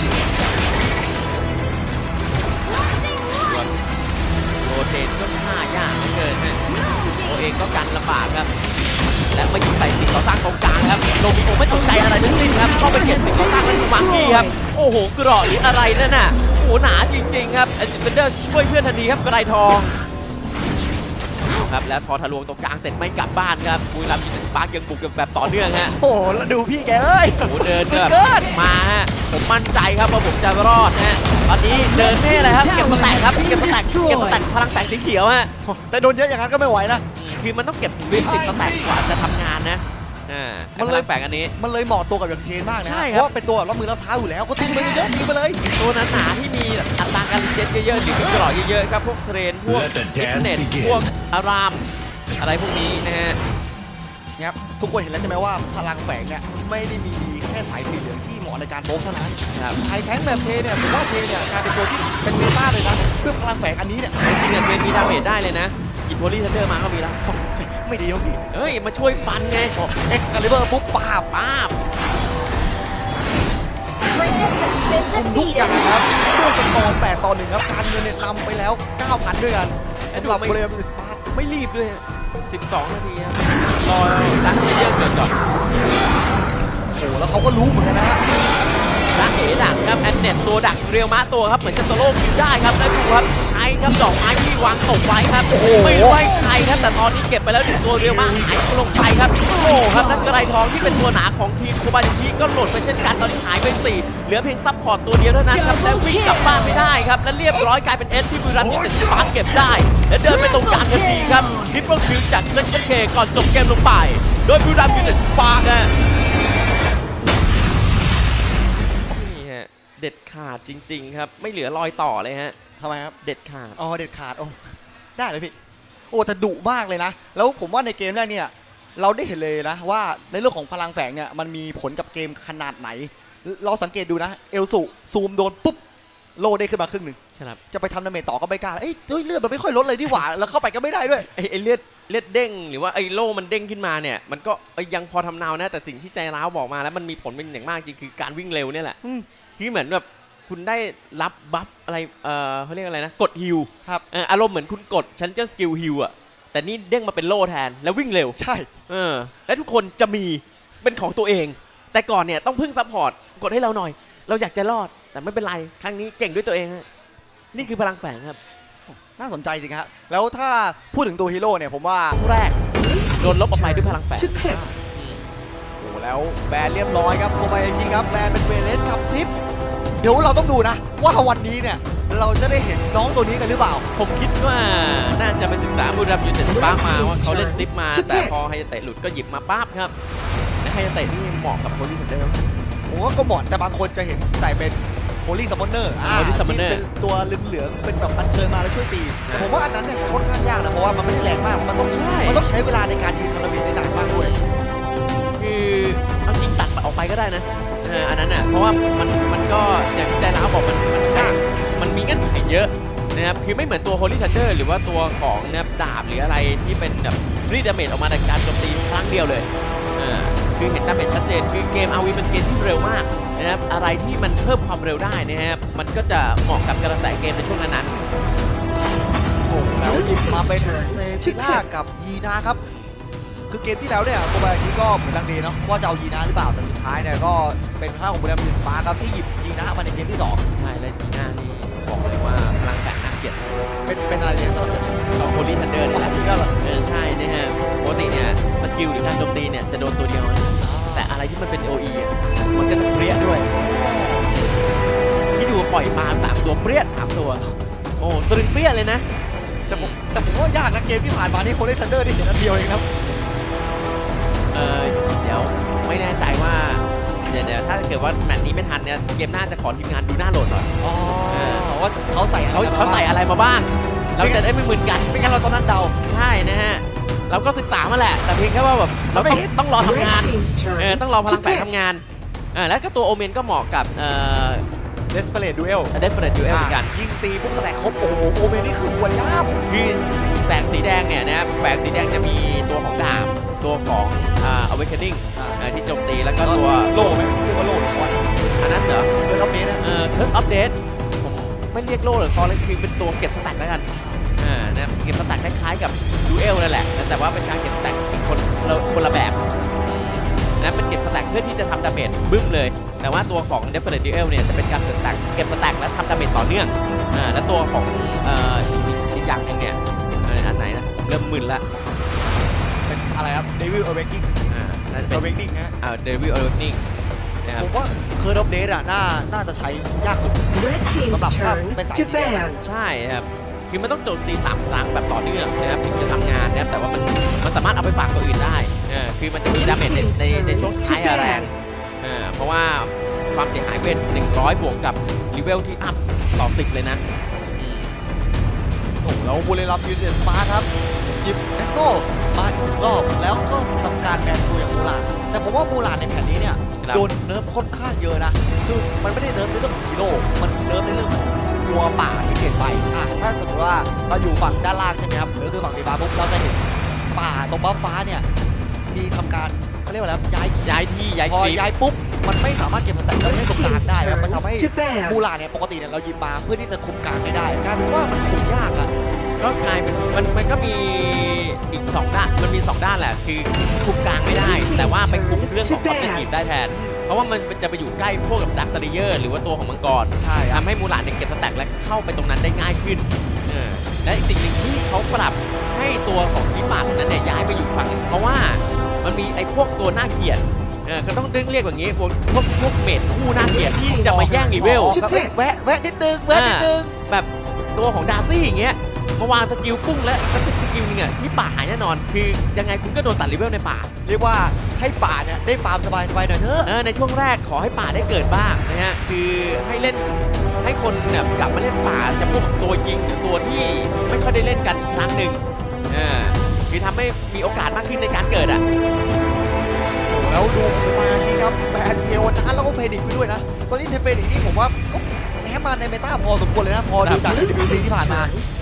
โรเทนก็ท่ายากเหลือเกินนะตัวเองก็กันลำบากครับและมายิงใส่สิ่งก่อสร้างตรงกลางครับโนบิโอไม่สนใจอะไรทั้งสิ้นครับเข้าไปเก็บสิ่งก่อสร้างนั้นคือมาร์กี้ครับโอ้โหเกราะหรืออะไรนั่นน่ะโอ้หนาจริงๆครับแอนเดอร์ช่วยเพื่อนทันทีครับกระไรทองครับและพอทะลวงตรงกลางเสร็จไม่กลับบ้านครับบุรีรัมย์ยูไนเต็ดสปาร์คยังบุกแบบต่อเนื่องฮะโอ้แล้วดูพี่แกเอ้ยโอ้เดินมาฮะผมมั่นใจครับว่าผมจะรอดฮะตอนนี้เดินเท่เลยครับเก็บสแต็กครับเก็บสแต็กพลังแสงสีเขียวฮะแต่โดนเยอะอย่างนั้นก็ไม่ไหวนะคือมันต้องเก็บวิน10 สแต็กกว่าจะทำงานนะมันเลยแฝงอันนี้มันเลยเหมาะตัวกับอย่างเทนมากนะเพราะว่าเป็นตัวรับมือรับเท้าอยู่แล้วก็ทิ้งไปเยอะทิ้งไปเลยตัวหนาๆที่มีอัตราการรีเจนเยอะๆหรือกระหล่อเยอะๆครับพวกเทรนพวกฟิตเนสพวกอารามอะไรพวกนี้นะฮะครับทุกคนเห็นแล้วใช่ไหมว่าพลังแฝงเนี่ยไม่ได้มีดีแค่สายสีเหลืองที่เหมาะในการโบกเท่านั้นสายแทงแบบเทเนี่ยผมว่าเทเนี่ยการเป็นตัวที่เป็นเมตาเลยนะเพื่อพลังแฝงอันนี้เนี่ยจริงๆเทมีดาเมจได้เลยนะหยิบโพลีทันเดอร์มาก็มีแล้วไม่ดีพี่เอ้ยมาช่วยฟันไงเอ็กซ์คาลิเบอร์ปุ๊บป้าบทุกอย่างครับด้วยสกอร์8-1ครับการเงินเนี่ยนำไปแล้ว 9,000 ด้วยกันสำหรับบุรีรัมย์ยูไนเต็ดสปาร์คไม่รีบด้วย12 นาทีรอดักเยอะเกินก่อนโอ้แล้วเขาก็รู้เหมือนกันนะฮะดักเอ๋ดักครับแอนเน็ตตัวดักเรียวม้าตัวครับเหมือนจะโซโล่คิวได้ครับได้ดูครับไอ้ครับดอกไม้ที่วางตกไว้ครับไม่รู้ว่าใครครับแต่ตอนนี้เก็บไปแล้ว1ตัวเรียวม้าหายลงไปครับโอ้ครับนักกระไรทองที่เป็นตัวหนาของทีมโคบายาชิก็หล่นไปเช่นกันตอนนี้หายไป4เหลือเพียงซัพพอร์ตตัวเดียวเท่านั้นครับและวิ่งกลับบ้านไม่ได้ครับและเรียบร้อยกลายเป็นเอสที่บุรีรัมย์ยูไนเต็ดสปาร์คเก็บได้และเดินไปตรงกลางทันทีครับทริปเปิลคิวจากเซนเคก่อนจบเกมลงไปโดยบุรีรัมย์ยูไนเต็ดสปาร์คนะเด็ดขาดจริงๆครับไม่เหลือรอยต่อเลยฮะทำไมครับเด็ดขาดอ๋อเด็ดขาดโอ้ได้เลยพี่โอ้แต่ดุมากเลยนะแล้วผมว่าในเกมแรกเนี่ยเราได้เห็นเลยนะว่าในเรื่องของพลังแฝงเนี่ยมันมีผลกับเกมขนาดไหนเราสังเกตดูนะเอลสุซูมโดนปุ๊บโลได้ขึ้นมาครึ่งหนึ่งครับจะไปทำดาเมจต่อก็ไม่กล้าเอ้ยเลือดมันไม่ค่อยลดเลยนี่หว่าแล้วเข้าไปก็ไม่ได้ด้วยไอ้เลือดเด้งหรือว่าไอ้โล่มันเด้งขึ้นมาเนี่ยมันก็ยังพอทำนาวนะแต่สิ่งที่ใจร้าวบอกมาแล้วมันมีผลเป็นอย่างมากจริงคือการวิ่งเร็วเนี่ยแหละคือเหมือนแบบคุณได้รับบัฟอะไรเขาเรียกอะไรนะกดฮิลครับอารมณ์เหมือนคุณกดชั้นเจ้าสกิลฮิลอะแต่นี่เด้งมาเป็นโล่แทนแล้ววิ่งเร็วใช่และทุกคนจะมีเป็นของตัวเอง แต่ก่อนเนี่ยต้องพึ่งซัพพอร์ตกดให้เราหน่อย เราอยากจะรอดแต่ไม่เป็นไรครั้งนี้เก่งด้วยตัวเองฮะนี่คือพลังแฝงครับน่าสนใจจริงครับแล้วถ้าพูดถึงตัวฮีโร่เนี่ยผมว่าแรกโดนลบออกไปด้วยพลังแฝงโอ้แล้วแบนเรียบร้อยครับโคบายาชิครับแบนเป็นเวเลสครับทิปเดี๋ยวเราต้องดูนะว่าวันนี้เนี่ยเราจะได้เห็นน้องตัวนี้กันหรือเปล่าผมคิดว่าน่าจะไปศึกษาบุรีรัมย์ยูไนเต็ดสปาร์คมาว่าเขาเล่นซิปมาแต่พอไฮยาเตะหลุดก็หยิบมาปั๊บครับและไฮยาเตะนี่เหมาะกับโคลี่ทันเดอร์ผมว่าก็เหมาะแต่บางคนจะเห็นใส่เป็นโฮลี่ซัมมอนเนอร์ Holy ที่ Summoner เป็นตัวเหลืองๆเป็นแบบอัญเชิญมาแล้วช่วยตีแต่ผมว่าอันนั้นเนี่ยค่อนข้างยากนะเพราะว่ามันไม่ได้แรงมากมันต้องใช้เวลาในการยืนทำดาเมจได้นานมากด้วยคือเอาจริงตัดออกไปก็ได้นะอันนั้นอ่ะเพราะว่ามันก็อย่างที่ใจร้าวบอกมันมีเงื่อนไขเยอะนะครับคือไม่เหมือนตัว Holy Thunder หรือว่าตัวของนะครับดาบหรืออะไรที่เป็นแบบรีดดาเมจออกมาในการโจมตีครั้งเดียวเลยคือเห็นดาเมจชัดเจนคือเกม RV เป็นเกมที่เร็วมากนะครับอะไรที่มันเพิ่มความเร็วได้นะครับมันก็จะเหมาะกับกระแสเกมในช่วงนั้นโอ้แล้วหยิบมาเป็นเซฟิล่ากับยีนาครับคือเกมที่แล้วเนี่ยโคบายาชิก็เหมือนลังเลเนาะว่าจะเอายีนาหรือเปล่าแต่สุดท้ายเนี่ยก็เป็นท่าของบุรีรัมย์สปาร์คครับที่หยิบยีนามาในเกมที่2 ใช่และจีน่านี่บอกเลยว่าพลังแฝงน่าเกลียดเป็นอะไรเนี่ยสำหรับของโฮลี่ทันเดอร์เนี่ยแหละนี่ก็เหรอใช่นะฮะปกติเนี่ยสกิลหรือการโจมตีเนี่ยจะโดนตัวเดียวแต่อะไรที่มันเป็น OE อ่ะมันก็จะเปรี้ยด้วยที่ดูปล่อยมา3ตัวเปรี้ย3ตัวโอ้ตรึงเปรี้ยเลยนะแต่ผมว่ายากนะเกมที่ผ่านมานี่โคเลทันเดอร์นี่เห็นอันเดียวเองครับเดี๋ยวไม่แน่ใจว่าเดี๋ยวถ้าเกิดว่าแมตช์นี้ไม่ทันเนี่ยเกมหน้าจะขอทีมงานดูหน้าโหลดหน่อยว่าเขาใส่อะไรมาบ้างเราจะได้ไม่มึนกันไม่งั้นเราต้องนั่งเดาใช่นะฮะเราก็ศึกษามาแหละแต่เพียงแค่ว่าแบบเราต้องรอทำงานต้องรอพลังแฝงทำงานแล้วก็ตัวโอเมนก็เหมาะกับ Desperate Duel เหมือนกันยิงตีปุ๊บสแต็กครบโอ้โหโอเมนนี่คือหัวย่ามคือแสงสีแดงเนี่ยนะแสงสีแดงจะมีตัวของดาบตัวของAwakening ที่โจมตีแล้วก็ตัวโล่ไหมเรียกว่าโล่หรือคอนอันนั้นเหรอเคิร์ฟอัปเดตเคิร์ฟอัปเดตผมไม่เรียกโล่หรือคอนเลยคือเป็นตัวเก็บสแต็กแล้วกันนะเก็บสแต็กคล้ายๆกับดูเอลนั่นแหละแต่ว่าเป็นการเก็บสแต็กอีกคนละแบบนะเป็นเก็บสแต็กเพื่อที่จะทำดาเมจบึ้มเลยแต่ว่าตัวของ Definite Duel เนี่ยจะเป็นการเก็บสแต็กและทำดาเมจต่อเนื่องและตัวของอีกอย่างนึงเนี่ยอันไหนนะเริ่มมึนละเป็นอะไรครับ Devil Awakening Awakening นะ Devil Awakening ผมว่าเคิร์ฟอัปเดตน่าจะใช้ยากสุดสำหรับถ้าเป็นสายสีแดงใช่ครับคือมันต้องโจมตี3 ครั้งแบบต่อเนื่องนะครับถึงจะทำงานนะครับแต่ว่ามันสามารถเอาไปฝากตัวอื่นได้คือมันจะมีดาเมจในช่วงท้ายแรงเพราะว่าความเสียหายเวท100บวกกับลีเวลที่อัพต่อ10เลยนะโอ้แล้วบุรีรัมย์ยูไนเต็ดสปาร์คครับหยิบแอ็กโซมาอีกรอบแล้วก็ทำการแบนตัวอย่างมูลาดแต่ผมว่ามูลาดในแผ่นนี้เนี่ยโดนเนิร์ฟค่อนข้างเยอะนะคือมันไม่ได้เนิร์ฟในเรื่องของฮีโร่มันเนิร์ฟในเรื่องของตัวป่าที่เปลี่ยนไปถ้าสมมติว่าเราอยู่ฝั่งด้านล่างใช่ไหมครับหรือคือฝั่งสีฟ้าปุ๊บเราจะเห็นป่าตรงบัฟฟ้าเนี่ยมีทำการเรียกว่าอะไรย้ายย้ายพอคลิปย้ายปุ๊บมันไม่สามารถเก็บสแต็กไว้ให้ตรงกลางได้ครับมันทำให้มูลาเนี่ยปกติเนี่ยเรายิงมาเพื่อที่จะคุมกลางให้ได้กลายเป็นว่ามันคุมยากอ่ะก็กลายเป็นมันก็มีอีก2ด้านมันมี2ด้านแหละคือคุมกลางไม่ได้ แต่ว่าไปคุมเรื่องของออบเจกตีฟได้แทนเพราะว่ามันจะไปอยู่ใกล้พวกกับดักตาริเยอร์หรือว่าตัวของมังกรใช่ครับทำให้มูลาเนี่ยเก็บสแต็กและเข้าไปตรงนั้นได้ง่ายขึ้นและอีกสิ่งหนึ่งที่เขาปรับให้ตัวของกีป่านั้นเนี่ยย้ายไปอยู่ฝั่งนึงเพราะว่ามันมีไอ้พวกตัวน่าเกลียดก็ต้องเรียกอย่างนี้พวกเมดคู่น่าเกลียดที่จะมาแย่งรีเวลแวะนิดนึงแบบตัวของดาร์ซี่อย่างเงี้ยมาวางสกิลปุ้งและสกิลนึงอ่ะที่ป่าหายแน่นอนคือยังไงคุณก็โดนตัดรีเวลในป่าเรียกว่าให้ป่าเนี่ยได้ฟาร์มสบายหน่อยเถอะในช่วงแรกขอให้ป่าได้เกิดบ้างนะฮะคือให้เล่นให้คนแบบกลับมาเล่นป่าจะพวกตัวยิงหรือตัวที่ไม่ค่อยได้เล่นกันครั้งหนึ่งคือทำให้มีโอกาสมากขึ้นในการเกิดอ่ะแล้วดูมาทีครับแบนเทวนาแล้วก็เฟนิกซ์ไปด้วยนะตอนนี้เฟนิกซ์นี่ผมว่าก็แพ้มาในเมตาพอสมควรเลยนะพอดูจาก WC ที่ผ่านมา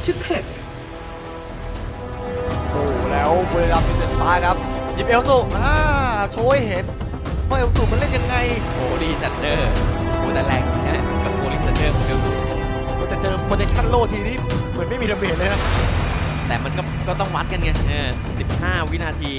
โอ้แล้วบุรีรัมย์ยูไนเต็ดสปาร์ครับหยิบเอลซูโชว์ให้เห็นว่าเอลซูมันเล่นยังไงโอ้ดีซันเดอร์โอ้แต่แรงนะกับโอลิซันเดอร์ของเอลซูแต่เจอโปรเจคชั่นโลทีนี้เหมือนไม่มีดาเมจเลยนะแต่มันก็ต้องวัดกันไง15 วินาที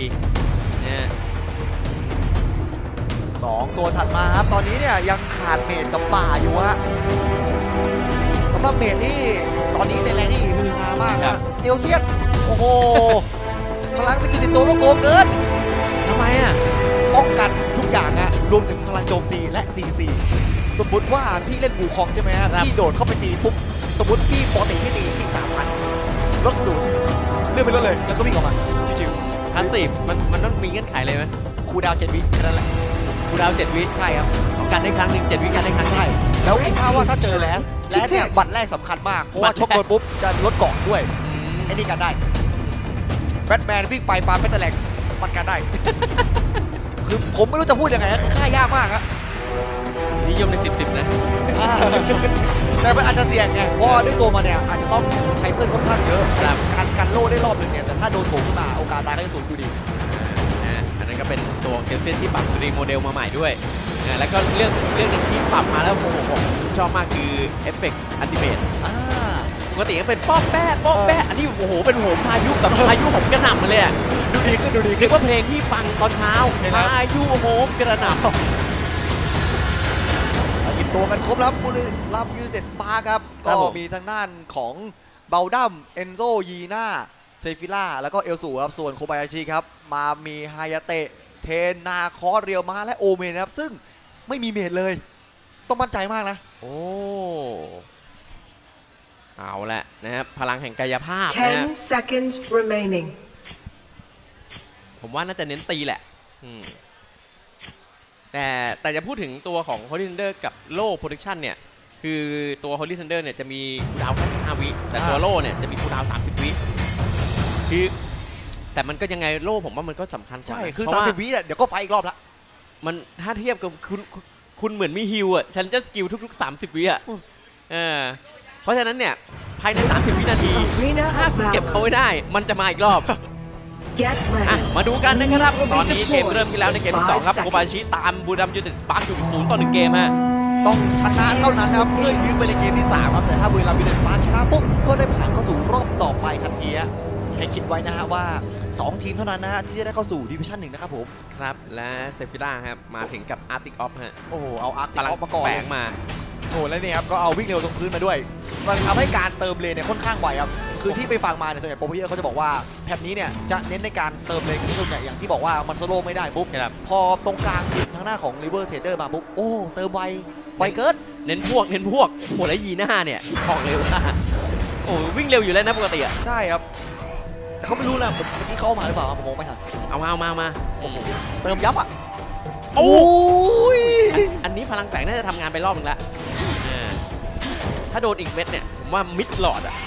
2 ตัวถัดมาครับตอนนี้เนี่ยยังขาดเมจกับป่าอยู่ฮะสำหรับเมจนี่ตอนนี้ในแรงนี่ฮือฮามากนะเอลเซียนโอ้โหพลังสกิลติดตัวก็โกงเกินทำไมอ่ะป้องกันทุกอย่างอะรวมถึงพลังโจมตีและ CC สมมติว่าพี่เล่นบูคองใช่ไหมครับพี่โดดเข้าไปตีปุ๊บสมมติพี่ปกติพี่ตีที่3,000ลด0เลื่อนไปลดเลยแล้วก็วิ่งออกมาชิวๆ50มันต้องมีเงื่อนไขเลยไหมคูดาว7 วิแค่นั้นแหละคูดาว7 วิใช่ครับต้องการได้ครั้งหนึ่ง7 วิการได้ครั้งใช่แล้วคิดว่าถ้าเจอแลสเนี่ยบัตรแรกสำคัญมากเพราะว่าชกโดนปุ๊บจะลดเกาะด้วยไอ้นี่กันได้แบทแมนวิ่งไปปาไปตะแหลกมันกันได้ คือผมไม่รู้จะพูดยังไงนะค่ายากมากครับนิยมใน10 นะแต่มันอาจจะเสี่ยงไงเพราะด้วยตัวมันเนี่ยอาจจะต้องใช้เพื่อนค่อนข้างเยอะการกันโล่ได้รอบหนึ่งเนี่ยแต่ถ้าโดนโถมขึ้นมาโอกาสตายก็จะสูงอยู่ดีอันนั้นก็เป็นตัวเกมเซนที่ปรับรีโมเดลมาใหม่ด้วยแล้วก็เรื่องนึงที่ปรับมาแล้วผมชอบมากคือเอฟเฟกต์อัลติเมทปกติก็เป็นป้อมแป๊ะอันนี้โอ้โหเป็นโหมพายุแบบพายุผมกระหน่ำมาเลยดูดีขึ้นคือว่าเพลงที่ฟังตอนเช้าพายุโหมกระหน่ำหยิบตัวกันครบแล้วบุรีรัมย์ยูไนเต็ดสปาร์ครับก็มีทางด้านของเบลดัมเอนโซยีน่าเซฟิล่าแล้วก็เอลสูครับส่วนโคบายาชิครับมามีฮายาเตะเทนนาคอเรียวมาและโอเมนครับซึ่งไม่มีเมจเลยต้องมั่นใจมากนะโอ้เอาแหละนะครับพลังแห่งกายภาพ 10 seconds remaining ผมว่าน่าจะเน้นตีแหละแต่จะพูดถึงตัวของ Holy Thunder กับโล่ Protection เนี่ยคือตัว Holy Thunder เนี่ยจะมีคูลดาวน์แค่15 วิแต่ตัวโล่เนี่ยจะมีคูลดาวน์30 วิคือแต่มันก็ยังไงโล่ผมว่ามันก็สำคัญใช่คือ30 วิเดี๋ยวก็ไฟอีกรอบละมันถ้าเทียบกับคุณเหมือนมีฮิลอ่ะฉันจะสกิลทุกๆ30 วิอ่ะเพราะฉะนั้นเนี่ยภายใน30 วินาทีถ้าคุณเก็บเขาไว้ได้มันจะมาอีกรอบมาดูกันนะครับตอนนี้เกมเริ่มขึ้นแล้วในเกมที่ 2ครับโคบาชิตามบุรีรัมย์ยูไนเต็ดสปาร์คอยู่0-1เกมฮะต้องชนะเท่านั้นนะครับเพื่อยื้อไปในเกมที่3ครับแต่ถ้าบุรีรัมย์ยูไนเต็ดสปาร์คชนะปุ๊บก็ได้ผ่านเข้าสู่รอบต่อไปทันทีให้คิดไว้นะฮะว่า2 ทีมเท่านั้นนะฮะที่จะได้เข้าสู่ดิวิชั่น 1นะครับผมครับและเซฟิล่าครับมาถึงกับอาร์ติกออฟฮะโอ้โหเอาอาร์ติกออฟมาก่อนแฝงมาโอ้แล้วนี่ครับก็เอาวิ่งเร็วตรงพื้นมาด้วยมันทำให้การเติมเลนเนี่ยค่อนข้างไวครับคือที่ไปฟังมาเนี่ยส่วนใหญ่โปรเพลเยอร์เขาจะบอกว่าแพทนี้เนี่ยจะเน้นในการเติมเลนกันส่วนใหญ่อย่างที่บอกว่ามันโซโล่ไม่ได้ปุ๊บพอตรงกลางติดทางหน้าของริเวอร์เทรดเดอร์มาปุ๊บโอ้เติมไวเกินเน้นพวกโหแล้วยีหน้าเนี่ยของเร็วโอ้วิ่งเร็วอยู่แล้วนะปกติใช่ครับแต่เขาไม่รู้นะเมื่อกี้เขามาหรือเปล่าผมมองไม่ทันเอามาโอ้โหเติมยับอ่ะโอ้ยอันนี้พลังแฝงน่าจะทำงานไปรอบนึงแล้วถ้าโดนอีกเม็ดเนี่ยผมว่ามิดหลอดอ่ะ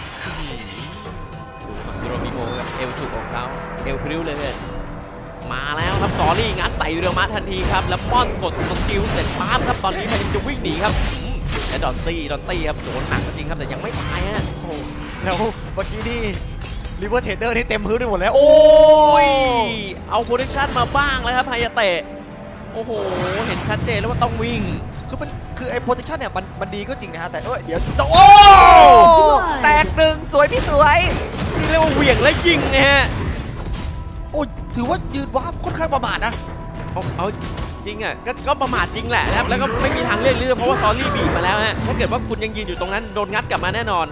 ดูโรมิโกกับเอลจุกของเขาเอลพริ้วเลยมาแล้วครับสอรี่งัดใส่เรือมาทันทีครับแล้วป้อนกดสกิลเสร็จปั๊บครับตอนนี้พยายามจะวิ่งหนีครับและดอนตี้ครับโดนหักจริงครับแต่ยังไม่ตายฮะแล้วเมื่อกี้นี่ริเวอร์เทเดอร์นี่เต็มพื้นไปหมดแล้วโอ้โอ้ยยเอาโพเทนชั่นมาบ้างแล้วครับไฮยาเตะโอ้โหเห็นชัดเจนแล้วว่าต้องวิ่งคือไอ้โพซิชันเนี่ยมันดีก็จริงนะฮะแต่เดี๋ยวโอ้แตกหนึ่งสวยพี่สวยนี่เรียกว่าเหวี่ยงและยิงนะฮะโอ้ยถือว่ายืนว้าวค่อนข้างประมาทนะเอาจริงอ่ะก็ประมาทจริงแหละนะครับแล้วก็ไม่มีทางเลือกเพราะว่าซอรี่บีบมาแล้วฮะถ้าเกิดว่าคุณยังยืนอยู่ตรงนั้นโดนงัดกลับมาแน่นอน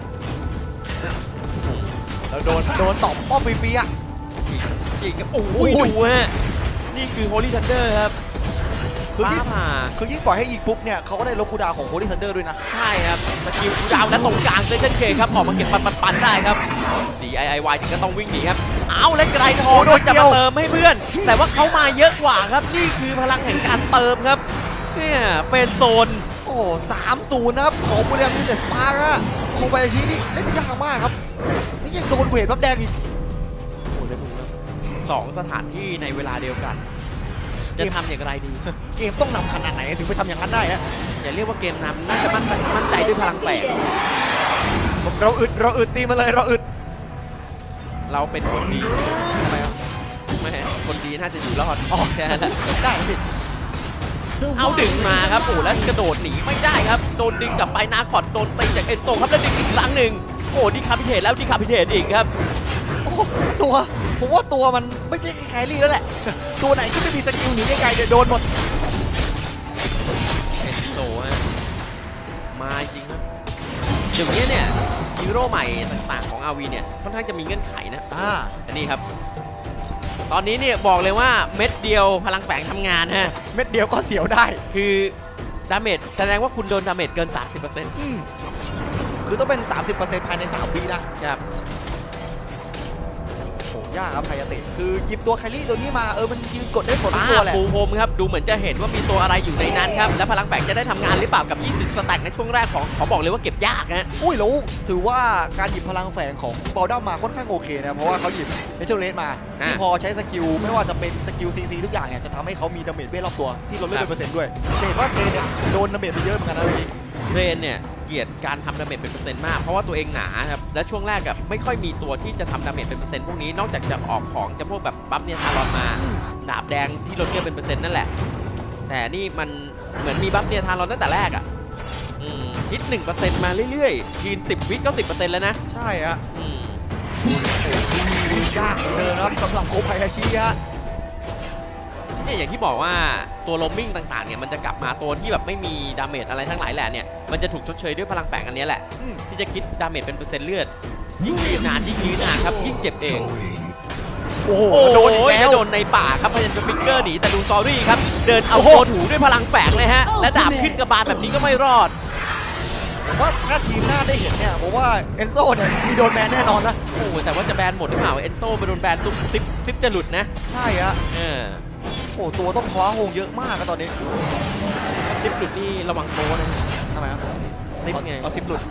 แล้วโดนตบป้อมฟรีๆอ่ะจริงครับโอ้ยดูฮะนี่คือ Holy Thunder ครับคือฟ้ายิ่งผ่าคือยิ่งปล่อยให้ยิงปุ๊บเนี่ยเขาก็ได้ลบคูลดาวน์ของโฮลี่ทันเดอร์ด้วยนะใช่ครับสกิลคูลดาวน์และตรงกลางเลยเช่นเคครับออกมาเก็บปันได้ครับ DIY ถึงก็ต้องวิ่งหนีครับเอาและไกรทองโดนจะมาเติมให้เพื่อน แต่ว่าเขามาเยอะกว่าครับนี่คือพลังแห่งการเติมครับเนี่ยเป็นโซนโอ้3-0นะครับของบุรีรัมย์ยูไนเต็ดสปาร์กอะโคบายาชินี่เล่นยากมากครับนี่ยังโดนเวทบัฟแดงอีกโอ้ได้บุกครับ2 สถานที่ในเวลาเดียวกัน จะทำอย่างไรดีเกมต้องนำขนาดไหนถึงไปทำอย่างนั้นได้ฮะอย่าเรียกว่าเกมนำน่าจะมั่นใจด้วยพลังแฝงเราอึดตีมาเลยเราอึดเราเป็นคนดีทำไมครับไม่คนดีน่าจะอยู่รอดแค่นั้นแหละได้สิ The เอาดึง Warriors มาครับ have โอ้แล้วกระโดดหนีไม่ได้ครับโดนดึงกลับไปนาคอดโดนตีจากเอ็นโซครับแล้วดึงอีกครั้งหนึ่งโอ้ดีคาพิเทตแล้วดีคาพิเทตอีกครับโอ้ผมว่าตัวมันไม่ใช่แครี่แล้วแหละ ตัวไหนที่ไม่มีสกิลหนีไกลๆเดี๋ยวโดนหมดเอ็นโซฮะมาจริงครับเดี๋ยวนี้เนี่ยฮีโร่ใหม่ต่างๆของ RV เนี่ยค่อนข้างจะมีเงื่อนไขนะอันนี้ครับตอนนี้เนี่ยบอกเลยว่าเม็ดเดียวพลังแฝงทำงานฮะเม็ดเดียวก็เสียวได้คือดาเมจแสดงว่าคุณโดนดาเมจเกิน 30% คือต้องเป็น 30%ภายใน3 วินะครับ โหยากครับไฮยาเตะคือหยิบตัวแครี่ตัวนี้มามันยืนกดได้หมดทุกตัวแหละปูพรมครับดูเหมือนจะเห็นว่ามีตัวอะไรอยู่ในนั้นครับและพลังแฝงจะได้ทำงานหรือเปล่ากับ20 สแต็กในช่วงแรกของเขาบอกเลยว่าเก็บยากฮะอุ้ยแล้วถือว่าการหยิบพลังแฝงของบอลดัมมาค่อนข้างโอเคนะเพราะว่าเขาหยิบเนเชอร์เลสมาที่พอใช้สกิลไม่ว่าจะเป็นสกิลซีทุกอย่างเนี่ยจะทำให้เขามีดาเมจเวทรอบตัวที่ลดเลือดเป็นเปอร์เซ็นต์ด้วยเห็นว่าเทเนี่ยโดนดาเมจไปเยอะเหมือนกันนะวันนี้เทรนเนี่ยเกลียดการทำดาเมจเป็นเปอร์เซ็นต์มากเพราะว่าตัวเองหนาครับและช่วงแรกกับไม่ค่อยมีตัวที่จะทำดาเมจเป็นเปอร์เซ็นต์พวกนี้นอกจากจะออกของจะพวกแบบบัฟเนี่ยทารอนมาดาบแดงที่ลดเลือดเป็นเปอร์เซ็นต์นั่นแหละแต่นี่มันเหมือนมีบัฟเนี่ยทารอนตั้งแต่แรกอ่ะคิด 1% มาเรื่อยๆทีน10 วิก็ 10% แล้วนะใช่ฮะยากเหมือนเดิมนะครับสำหรับโคไพฮาชิฮะเนี่ยอย่างที่บอกว่าตัวโรมมิ่งต่างๆเนี่ยมันจะกลับมาตัวที่แบบไม่มีดาเมจอะไรทั้งหลายแหละเนี่ยมันจะถูกชดเชยด้วยพลังแฝงอันนี้แหละที่จะคิดดาเมจเป็นเปอร์เซ็นต์เลือดยิ่งยืนนานยิ่งยืนนานครับยิ่งเจ็บเองโอ้โหโดนแล้วโดนในป่าครับพยายามจะฟิกเกอร์หนีแต่ดูซอรี่ครับเดินเอาตัวถูด้วยพลังแฝงเลยฮะและดาบขึ้นกระบาลแบบนี้ก็ไม่รอดผมว่าถ้าทีมหน้าได้เห็นเนี่ยผมว่าเอนโซเนี่ยมีโดนแบนแน่นอนนะโอ้แต่ว่าจะแบนหมดหรือเปล่าเอนโตไปโดนแบนตุ๊บซิปจะหลุดนะใช่ฮะโอ้ตัวต้องคว้าโฮงเยอะมากครับตอนนี้ซิปหลุดนี่ระวังโตนะทำไมครับซิปไงเอาซิปหลุด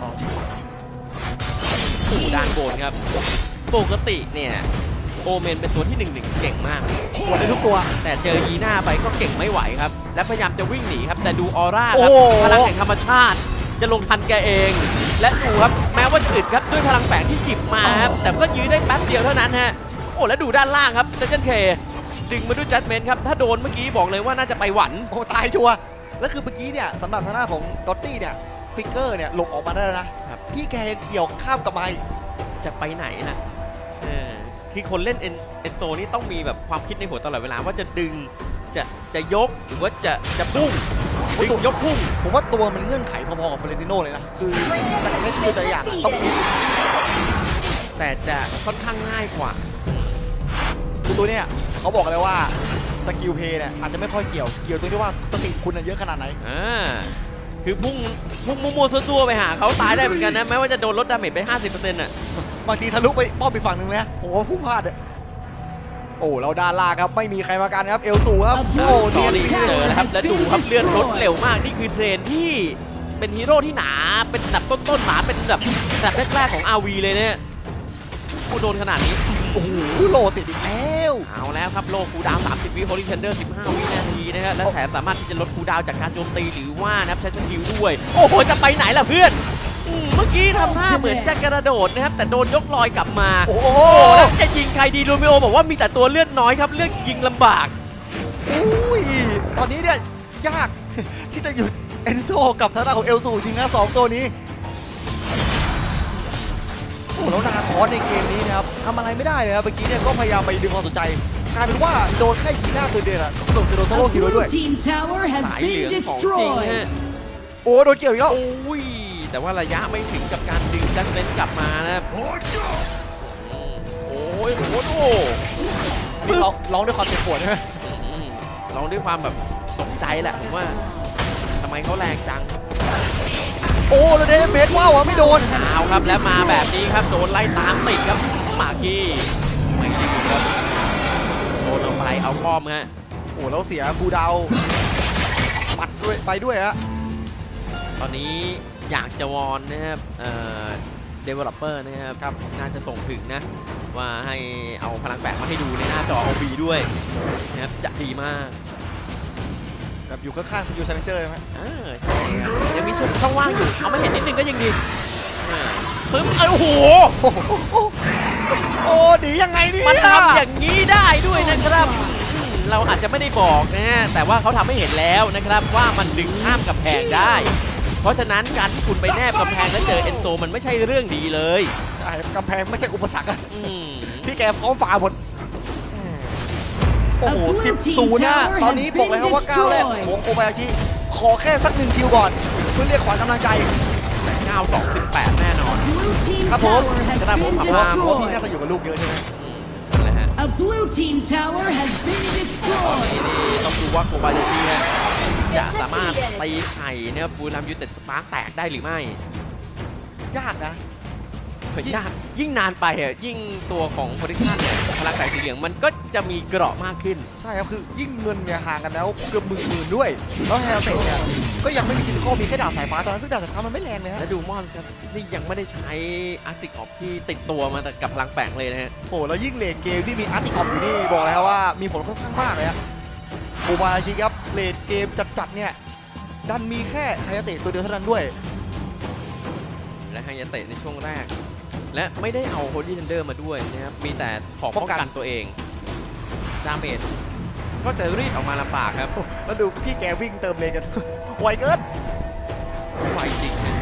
โอ้ด้านโบนครับปกติเนี่ยโอเมนเป็นตัวที่1-1เก่งมากหมดในทุกตัวแต่เจอยีน่าไปก็เก่งไม่ไหวครับและพยายามจะวิ่งหนีครับแต่ดูออร่าโอ้ครับโหพลังแห่งธรรมชาติจะลงทันแกเอง และดูครับแม้ว่าจะอึดครับด้วยพลังแฝงที่หยิบมาครับแต่ก็ยื้อได้แป๊บเดียวเท่านั้นฮะโอ้แล้วดูด้านล่างครับเซนเจนเคดึงมาด้วยจัดเมนต์ครับถ้าโดนเมื่อกี้บอกเลยว่าน่าจะไปหวันโอ้ตายชัวร์แล้วคือเมื่อกี้เนี่ยสำหรับทางหน้าของดอตตี้เนี่ยฟิกเกอร์เนี่ยหลบออกมาได้แล้วนะครับ พี่แกเกี่ยวข้ามกลับมาอีกจะไปไหนล่ะคือคนเล่นเอ็นโตนี่ต้องมีแบบความคิดในหัวตลอดเวลาว่าจะดึงจะยกหรือว่าจะพุ่งดึงยกพุ่งผมว่าตัวมันเงื่อนไขพอๆกับเฟรนติโน่เลยนะคือแต่ไม่ใช่ตัวอย่างต้องคิดแต่จะค่อนข้างง่ายกว่าคือตัวเนี้ยเขาบอกเลยว่าสกิลเพย์เนี่ยอาจจะไม่ค่อยเกี่ยวตรงที่ว่าสติคุณเยอะขนาดไหนคือพุ่งมัวๆซัวๆไปหาเขาตายได้เหมือนกันนะแม้ว่าจะโดนลดดาเมจไป 50% น่ะบางทีทะลุไปป้อมอีกฝั่งหนึ่งเลยนะผมว่าพุ่งพลาดอะโอ้เราด้านล่างครับไม่มีใครมากันครับเอลสูครับโอ้สอเนียนรี่เจอแล้วครับแล้วดูครับเลื่อนรถเร็วมากนี่คือเทรนที่เป็นฮีโร่ที่หนาเป็นอันดับต้นๆหนาเป็นอันดับแรกๆของ RV เลยเนี่ยผู้โดนขนาดนี้โอ้โหโหลติดอีกแล้วเอาแล้วครับโลคูลดาวน์30 วิโฮลิเทนเดอร์15 วินาทีนะครับและแถมสามารถที่จะลดคูลดาวน์จากการโจมตีหรือว่านับใช้สกิลด้วยโอ้โหจะไปไหนล่ะเพื่อนเมื่อกี้ทำท่าเหมือนจะกระโดดนะครับแต่โดนยกลอยกลับมาโอ้โหแล้วจะยิงใครดีโรมิโอบอกว่ามีแต่ตัวเลือดน้อยครับเลือกยิงลำบากอุ้ยตอนนี้เนี่ยยาก ที่จะหยุดเอนโซกับทางด้านของเอลซูจริงนะสองตัวนี้โอ้แล้วนาคอสในเกมนี้นะครับทำอะไรไม่ได้เลยครับเมื่อกี้เนี่ยก็พยายามไปดึงความสนใจกลายเป็นว่าโดนแค่ยีหน้าตัวเดียวอะก็โดนโซโล่คิว A ด้วย blue team tower has สายเหลื been องของจริง destroyed. ฮะโอ้โดนเกี่ยวอีกแล้วโอ้ยแต่ว่าระยะไม่ถึงกับการดึงดักเลนกลับมานะครับโอ้ยโอ้โหนี่ร้องด้วยความเจ็บปวดใช่ไหมลองด้วยความแบบตกใจแหละผมว่าทำไมเขาแรงจังโอ้แล้วเดนเมทว้าวอะไม่โดนเอาครับแล้วมาแบบนี้ครับโดนไล่ตามติดครับมากี้ไม่ยิงครับโดนเอาไปเอาป้อมฮะโอ้แล้วเสียบูดาวปัดด้วยไปด้วยฮะตอนนี้อยากจะวอนนะครับdeveloper นะครับน่าจะส่งถึงนะว่าให้เอาพลังแฝงมาให้ดูในหน้าจอ OB ด้วยนะครับจะดีมากแบบอยู่ข้างๆสกิลชาเลนเจอร์ใช่ไหมใช่ครับยังมีช่องว่างอยู่เอาไม่เห็นนิดนึงก็ยังดีปึ๊บโอ้โหโอ้ดียังไงเนี่ยมันทำอย่างนี้ได้ด้วยนะครับเราอาจจะไม่ได้บอกนะฮะแต่ว่าเขาทำให้เห็นแล้วนะครับว่ามันดึงข้ามกำแพงได้ เพราะฉะนั้นการที่คุณไปแนบกำแพงแล้วเจอเอนโซมันไม่ใช่เรื่องดีเลยใช่กำแพงไม่ใช่อุปสรรคอะอืมพี่แกพร้อมฝ่าหมดโอ้โห10-0นะตอนนี้บอกเลยครับว่าก้าวแรกของโอบายาชิขอแค่สัก1คิวก่อนเพื่อเรียกขวัญกำลังใจ 9-2-18 แน่นอน Blue team Come on. tower has Come been on. เพราะว่าพี่น่า destroyed. จะอยู่กับลูกเยอะใช่ไหมอะไรฮะ A blue team tower has been ตอน destroyed. นี้นี่ต้องดูว่าโคบายาชิฮะจะสามารถตีไข่เนี่ยบูรัมยูเต็ดสปาร์คแตกได้หรือไม่ยากนะยากยิ่งนานไปอ่ะยิ่งตัวของโพลิชันเนี่ยพลังสายสีเหลืองมันก็จะมีเกราะมากขึ้นใช่ครับคือยิ่งเงินเนี่ยห่างกันแล้วเกือบหมื่นด้วยแล้วแฮลเตเนี่ยก็ยังไม่มีคิดข้อมีแค่ดาบสายฟ้าตอนนั้นซึ่งดาบสายฟ้ามันไม่แรงเลยฮะและดูมอนครับนี่ยังไม่ได้ใช้อาร์ติกออฟที่ติดตัวมาแต่กับพลังแฝงเลยนะฮะโอ้แล้วยิ่งเลดเกมที่มีอาร์ติคอมอยู่นี่บอกเลยครับว่ามีผลค่อนข้างมากเลยฮะโอบายาชิครับเลดเกมจัดๆเนี่ยดันมีแค่ไฮยาเตะตัวเดียวเท่านั้นด้วยและไฮยาเตะในช่วงแรก และไม่ได้เอาโฮลี่เทนเดอร์มาด้วยนะครับมีแต่ของป้องกันตัวเองดาเมจก็จะรีดออกมาลำบากครับแล้วดูพี่แกวิ่งเติมเลนกัน ไวเกินไวจริงนะ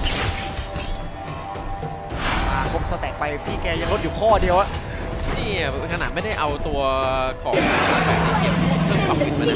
มาครบสแต็กไปพี่แกยังลดอยู่ข้อเดียวอะนี่ขนาดไม่ได้เอาตัวของพลังแฝงที่เก็บเพิ่มความฟิตมานะ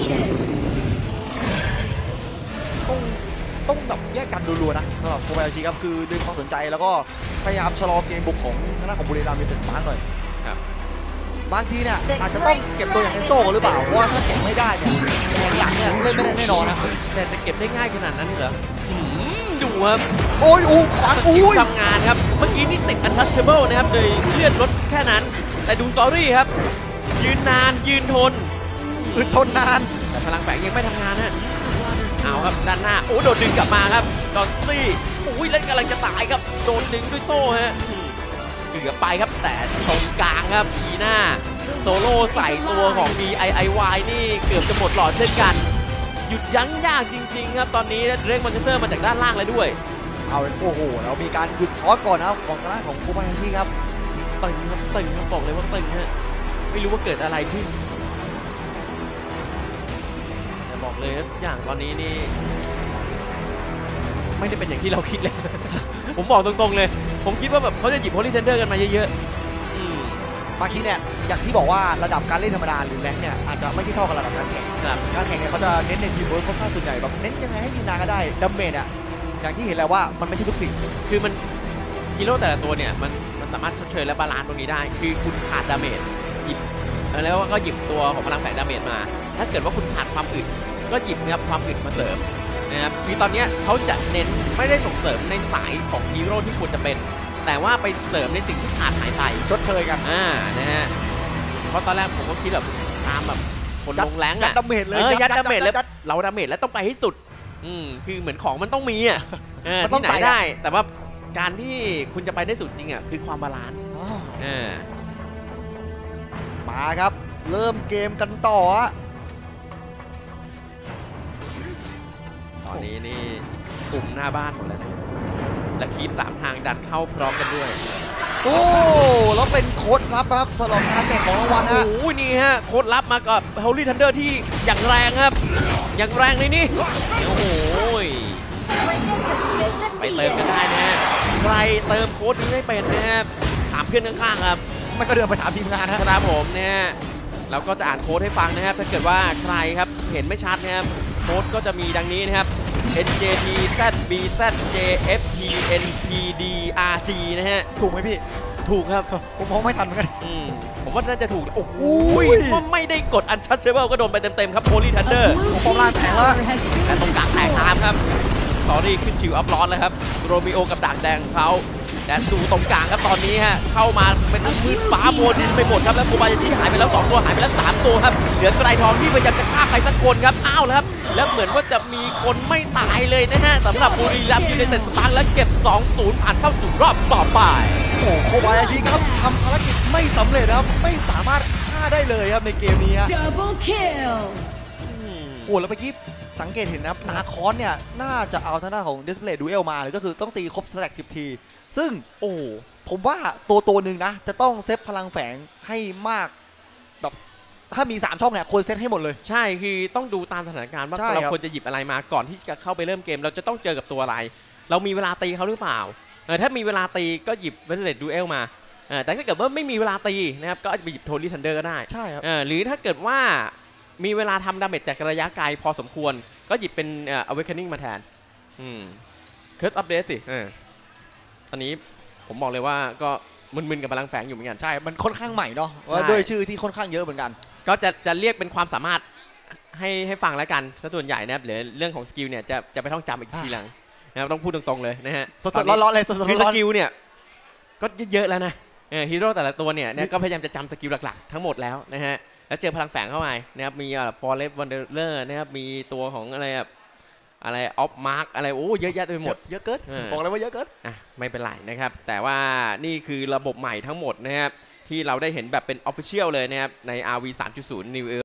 ต้องแบบแยกกันรัวๆนะสำหรับโคบายาชิครับคือดึงความสนใจแล้วก็พยายามชะลอเกมบุกของทางด้านของบุรีรัมย์ยูไนเต็ดสปาร์คหน่อยครับบางทีเนี่ยอาจจะต้องเก็บตัวอย่างเอนโซ่หรือเปล่าเพราะว่าถ้าเก็บไม่ได้เนี่ยแข่งหลังเนี่ยเล่นไม่ได้แน่นอนนะแต่จะเก็บได้ง่ายขนาดนั้นเหรอดูครับโอ้ยอู้ขวางสกิลอุ้ยทำงานครับเมื่อกี้นี่ติด untouchable นะครับโดยเลือดลดแค่นั้น แต่ดูสตอรี่ครับยืนนานยืนทนอึดทนนานแต่พลังแฝงยังไม่ทำงานฮะเอาครับด้านหน้าโอ้โดนดึงกลับมาครับดอนซี่อุ้ยแล้วกำลังจะตายครับโดนดึงด้วยโต้ฮะเกือบไปครับแต่ตรงกลางครับอีหน้าโซโล่ใส่ตัวของ DIY นี่เกือบจะหมดหลอดเช่นกัน หยุดยั้งยากจริงๆครับตอนนี้เรกมอนเตอร์มาจากด้านล่างเลยด้วยเอาโอ้โหแล้วมีการหยุดพอสก่อนนะของทางด้านของโคบายาชิครับตึงครับตึงครับบอกเลยว่าตึงฮะไม่รู้ว่าเกิดอะไรขึ้นแต่บอกเลยทุกอย่างตอนนี้นี่ไม่ได้เป็นอย่างที่เราคิดเลย ผมบอกตรงๆเลย ผมคิดว่าแบบเขาจะหยิบโฮลี่เทนเดอร์กันมาเยอะๆบางทีเนี่ยอย่างที่บอกว่าระดับการเล่นธรรมดาหรือแรงค์เนี่ยอาจจะไม่ที่เท่ากับระดับการแข่งครับการแข่งเนี่ยเขาจะเน้นในทีมเวิร์คค่อนข้างส่วนใหญ่แบบเน้นยังไงให้ยืนนานก็ได้ดัมเมจอ่ะอย่างที่เห็นแล้วว่ามันไม่ใช่ทุกสิ่งคือมันฮีโร่แต่ละตัวเนี่ยมันสามารถชดเชยและบาลานซ์ตรงนี้ได้ คือคุณขาดดาเมจหยิบแล้วก็หยิบตัวของพลังแฝงดาเมจมา ถ้าเกิดว่าคุณขาดความอึดก็หยิบนะครับความอึดมาเสริมนะครับคือตอนเนี้ยเขาจะเน้นไม่ได้ส่งเสริมในสายของฮีโร่ที่ควรจะเป็น แต่ว่าไปเสริมในสิ่งที่ขาดหายไปชดเชยกันนะฮะเพราะตอนแรกผมก็คิดแบบตามแบบคนลงแรงยัดอะดาเมจเลยยัดดาเมจแล้วยัดเราดาเมจแล้วต้องไปให้สุดคือเหมือนของมันต้องมีอ่ะมันต้องที่ไหนใส่อะได้ แต่ว่าการที่คุณจะไปได้สุดจริงอ่ะคือความบาลานซ์อ๋อเออมาครับเริ่มเกมกันต่อฮะตอนนี้นี่กลุ่มหน้าบ้านหมดแล้วนะและคีป3ทางดันเข้าพร้อมกันด้วยโอ้แล้วเป็นโค้ดลับครับสำหรับการแจกของรางวัลโอ้ฮะโหนี่ฮะโค้ดลับมากับ Holy Thunder ที่อย่างแรงครับอย่างแรงเลยนี่โอ้โหไปเติมกันได้นะฮะใครเติมโค้ดนี้ไม่เป็นนะครับถามเพื่อนข้างๆครับไม่ก็เดินไปถามทีมงานฮะครับผมเนี่ยเราก็จะอ่านโค้ดให้ฟังนะครับถ้าเกิดว่าใครครับเห็นไม่ชัดนะครับโค้ดก็จะมีดังนี้นะครับ NJT ZBZ JFT NPD RG นะฮะถูกไหมพี่ถูกครับผมมองไม่ทันเหมือนกันผมว่าน่าจะถูกโอ้โหอุ้ยว่าไม่ได้กด Untouchable ก็โดนไปเต็มๆครับ Holy Thunder Blue team's tower has แต่ been ตรงกลางแตกตาม destroyed. ครับสอรี่ขึ้นคิวอัพร้อนเลยครับโรมิโอกับด่างแดงของเขาและดูตรงกลางครับตอนนี้ฮะเข้ามาเป็นมืดฟ้าโมดินไปหมดครับแล้วโคบายาชิหายไปแล้ว2ตัวหายไปแล้ว3ตัวครับเหลือไกรทองที่พยายามจะฆ่าใครสักคนครับอ้าวแล้วครับแล้วเหมือนว่าจะมีคนไม่ตายเลยนะฮะสำหรับบุรีรัมย์ยูไนเต็ดสตาร์แล้วเก็บ 2-0 ผ่านเข้าสู่รอบต่อไปโอ้โคบายาชิครับทำภารกิจไม่สำเร็จครับไม่สามารถฆ่าได้เลยครับในเกมนี้ฮะ Double kill. โอ้แล้วเมื่อกี้สังเกตเห็นนะครับนาคอนเนี่ยน่าจะเอาทางด้านของ Display Duel มาเลยก็คือต้องตีครบสแต็ก10 ทีซึ่งโอ้ผมว่าตัวหนึ่งนะจะต้องเซฟพลังแฝงให้มากแบบถ้ามี3ช่องเนี่ยควรเซตให้หมดเลยใช่คือต้องดูตามสถานการณ์ว่าใช่ครับเราควรจะหยิบอะไรมาก่อนที่จะเข้าไปเริ่มเกมเราจะต้องเจอกับตัวอะไร เรามีเวลาตีเขาหรือเปล่าถ้ามีเวลาตีก็หยิบ Resident Duel มาแต่ถ้าเกิดว่าไม่มีเวลาตีนะครับก็อาจจะไปหยิบ Holy Thunder ก็ได้ใช่ครับหรือถ้าเกิดว่ามีเวลาทำดาเมจจากระยะไกลพอสมควรก็หยิบเป็นAwakening มาแทนCurse of Death สิตอนนี้ผมบอกเลยว่าก็มึนๆกับพลังแฝงอยู่เหมือนกันใช่มันค่อนข้างใหม่เนาะใช่ว่าด้วยชื่อที่ค่อนข้างเยอะเหมือนกันก็จะเรียกเป็นความสามารถให้ฟังแล้วกันถ้าส่วนใหญ่นะครับหรือเรื่องของสกิลเนี่ยจะไปท่องจำอีกทีหลังนะครับต้องพูดตรงๆเลยนะฮะสดๆร้อนๆเลยสดๆคือสร้อนกิลเนี่ยก็เยอะแล้วนะฮีโร่แต่ละตัวเนี่ยก็พยายามจะจำสกิลหลักๆทั้งหมดแล้วนะฮะแล้วเจอพลังแฝงเข้ามานะครับมีForest Wanderer นะครับมีตัวของอะไรออฟมาร์กอะไรโอ้เยอะแยะไปหมดเยอะเกินบอกเลยว่าเยอะเกินไม่เป็นไรนะครับแต่ว่านี่คือระบบใหม่ทั้งหมดนะครับที่เราได้เห็นแบบเป็น Official เลยนะครับใน RV 3.0 New